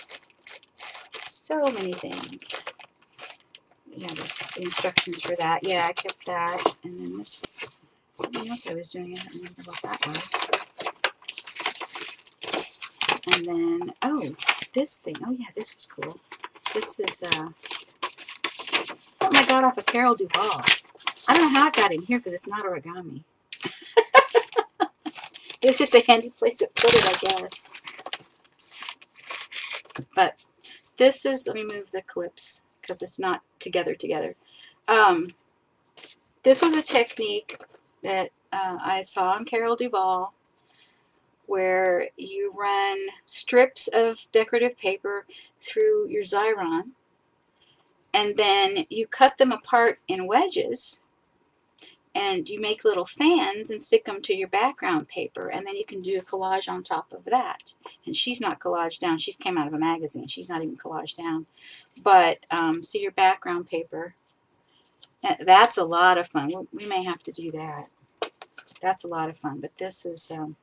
Speaker 1: So many things. Yeah, the, the instructions for that. Yeah, I kept that. And then this was something else I was doing. I don't remember what that was. And then, oh, this thing. Oh, yeah, this was cool. This is uh, something I got off of Carol Duvall. I don't know how it got in here because it's not origami. It was just a handy place to put it, I guess. But this is, let me move the clips because it's not together together. Um, this was a technique that uh, I saw on Carol Duvall where you run strips of decorative paper through your Xyron and then you cut them apart in wedges and you make little fans and stick them to your background paper, and then you can do a collage on top of that. And she's not collaged down. She's came out of a magazine. She's not even collaged down. But, um, see your background paper. That's a lot of fun. We may have to do that. That's a lot of fun. But this is um,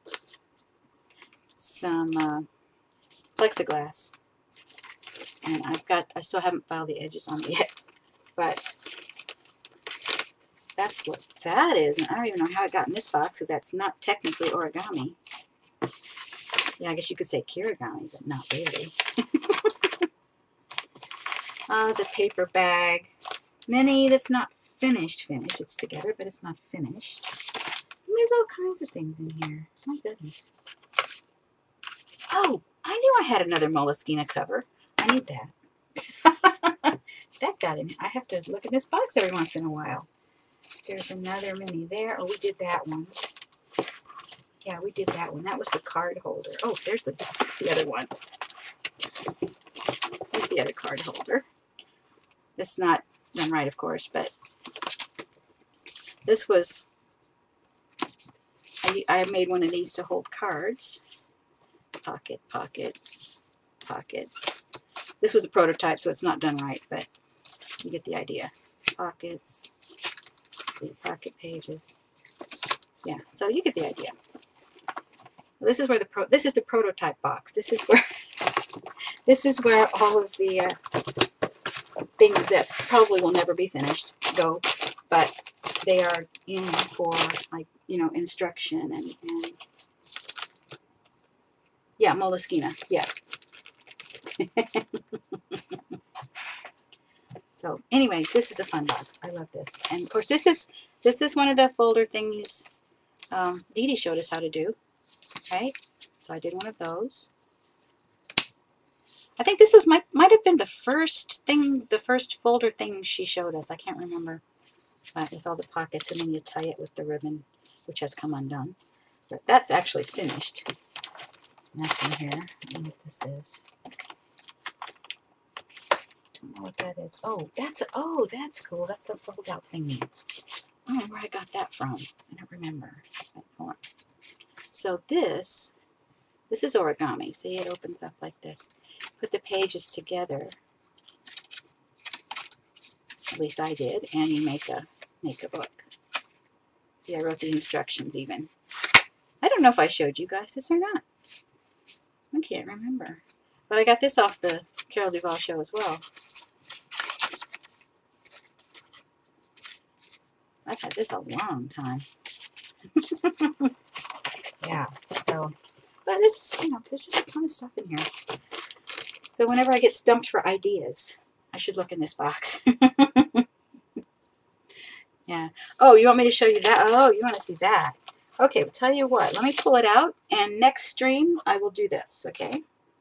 Speaker 1: some uh, plexiglass. And I've got, I still haven't filed the edges on it yet. But that's what that is. And I don't even know how it got in this box because that's not technically origami. Yeah, I guess you could say kirigami, but not really. Oh, it's a paper bag. Mini that's not finished, finished. It's together, but it's not finished. And there's all kinds of things in here. My goodness. Oh, I knew I had another Moleskine cover. I need that. That got in. I have to look in this box every once in a while. There's another mini there. Oh, we did that one. Yeah, we did that one. That was the card holder. Oh, there's the, the other one. There's the other card holder. It's not done right, of course, but this was, I, I made one of these to hold cards. Pocket, pocket, pocket. This was a prototype, so it's not done right, but you get the idea. Pockets. Pocket pages. Yeah, so you get the idea. This is where the pro this is the prototype box. This is where this is where all of the uh, things that probably will never be finished go, but they are in for, like, you know, instruction and, and yeah, Moleskine. Yeah. So anyway, this is a fun box. I love this. And of course, this is this is one of the folder thingies um, Dee Dee showed us how to do. Right? So I did one of those. I think this was might might have been the first thing, the first folder thing she showed us. I can't remember. Uh, with all the pockets, and then you tie it with the ribbon, which has come undone. But that's actually finished. mess in here. I don't know what this is. Don't know what that is. Oh, that's oh, that's cool. That's a fold out thingy. I don't know where I got that from. I don't remember. Hold on. So this, this is origami. See, it opens up like this. Put the pages together. At least I did, and you make a make a book. See, I wrote the instructions even. I don't know if I showed you guys this or not. I can't remember. But I got this off the Carol Duvall show as well. I've had this a long time. Yeah, so, but there's just, you know, there's just a ton of stuff in here. So whenever I get stumped for ideas, I should look in this box. Yeah. Oh, you want me to show you that? Oh, you want to see that? Okay, well, tell you what. Let me pull it out, and next stream I will do this. Okay.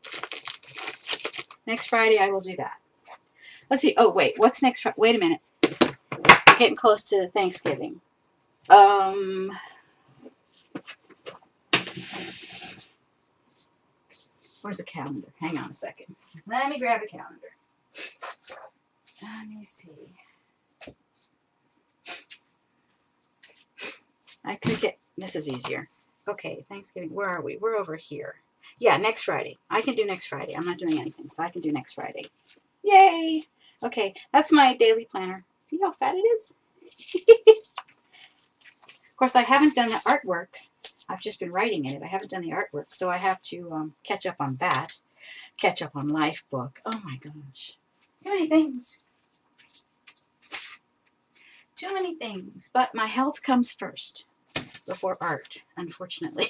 Speaker 1: Next Friday I will do that. Let's see. Oh, wait. What's next Friday? Wait a minute. We're getting close to Thanksgiving. Um. Where's the calendar? Hang on a second. Let me grab a calendar. Let me see. I could get, this is easier. Okay, Thanksgiving, where are we? We're over here. Yeah, next Friday. I can do next Friday. I'm not doing anything, so I can do next Friday. Yay! Okay, that's my daily planner. See how fat it is? Of course, I haven't done the artwork. I've just been writing in it. I haven't done the artwork, so I have to um, catch up on that. Catch up on Life Book. Oh my gosh. Too many things. Too many things. But my health comes first before art, unfortunately.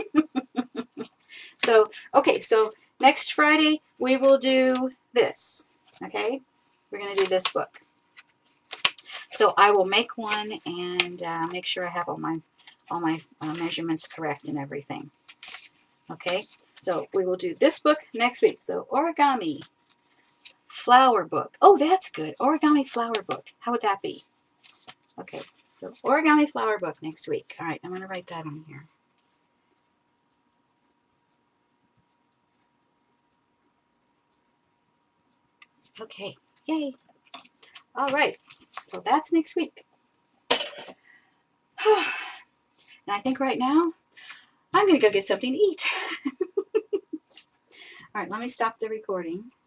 Speaker 1: So, okay, so next Friday we will do this, okay? We're going to do this book. So I will make one and uh, make sure I have all my all my uh, measurements correct and everything. Okay, so we will do this book next week. So origami flower book. Oh, that's good. Origami flower book. How would that be? Okay, so origami flower book next week. All right, I'm going to write that on here. Okay, yay. All right, so that's next week. And I think right now, I'm going to go get something to eat. All right, let me stop the recording.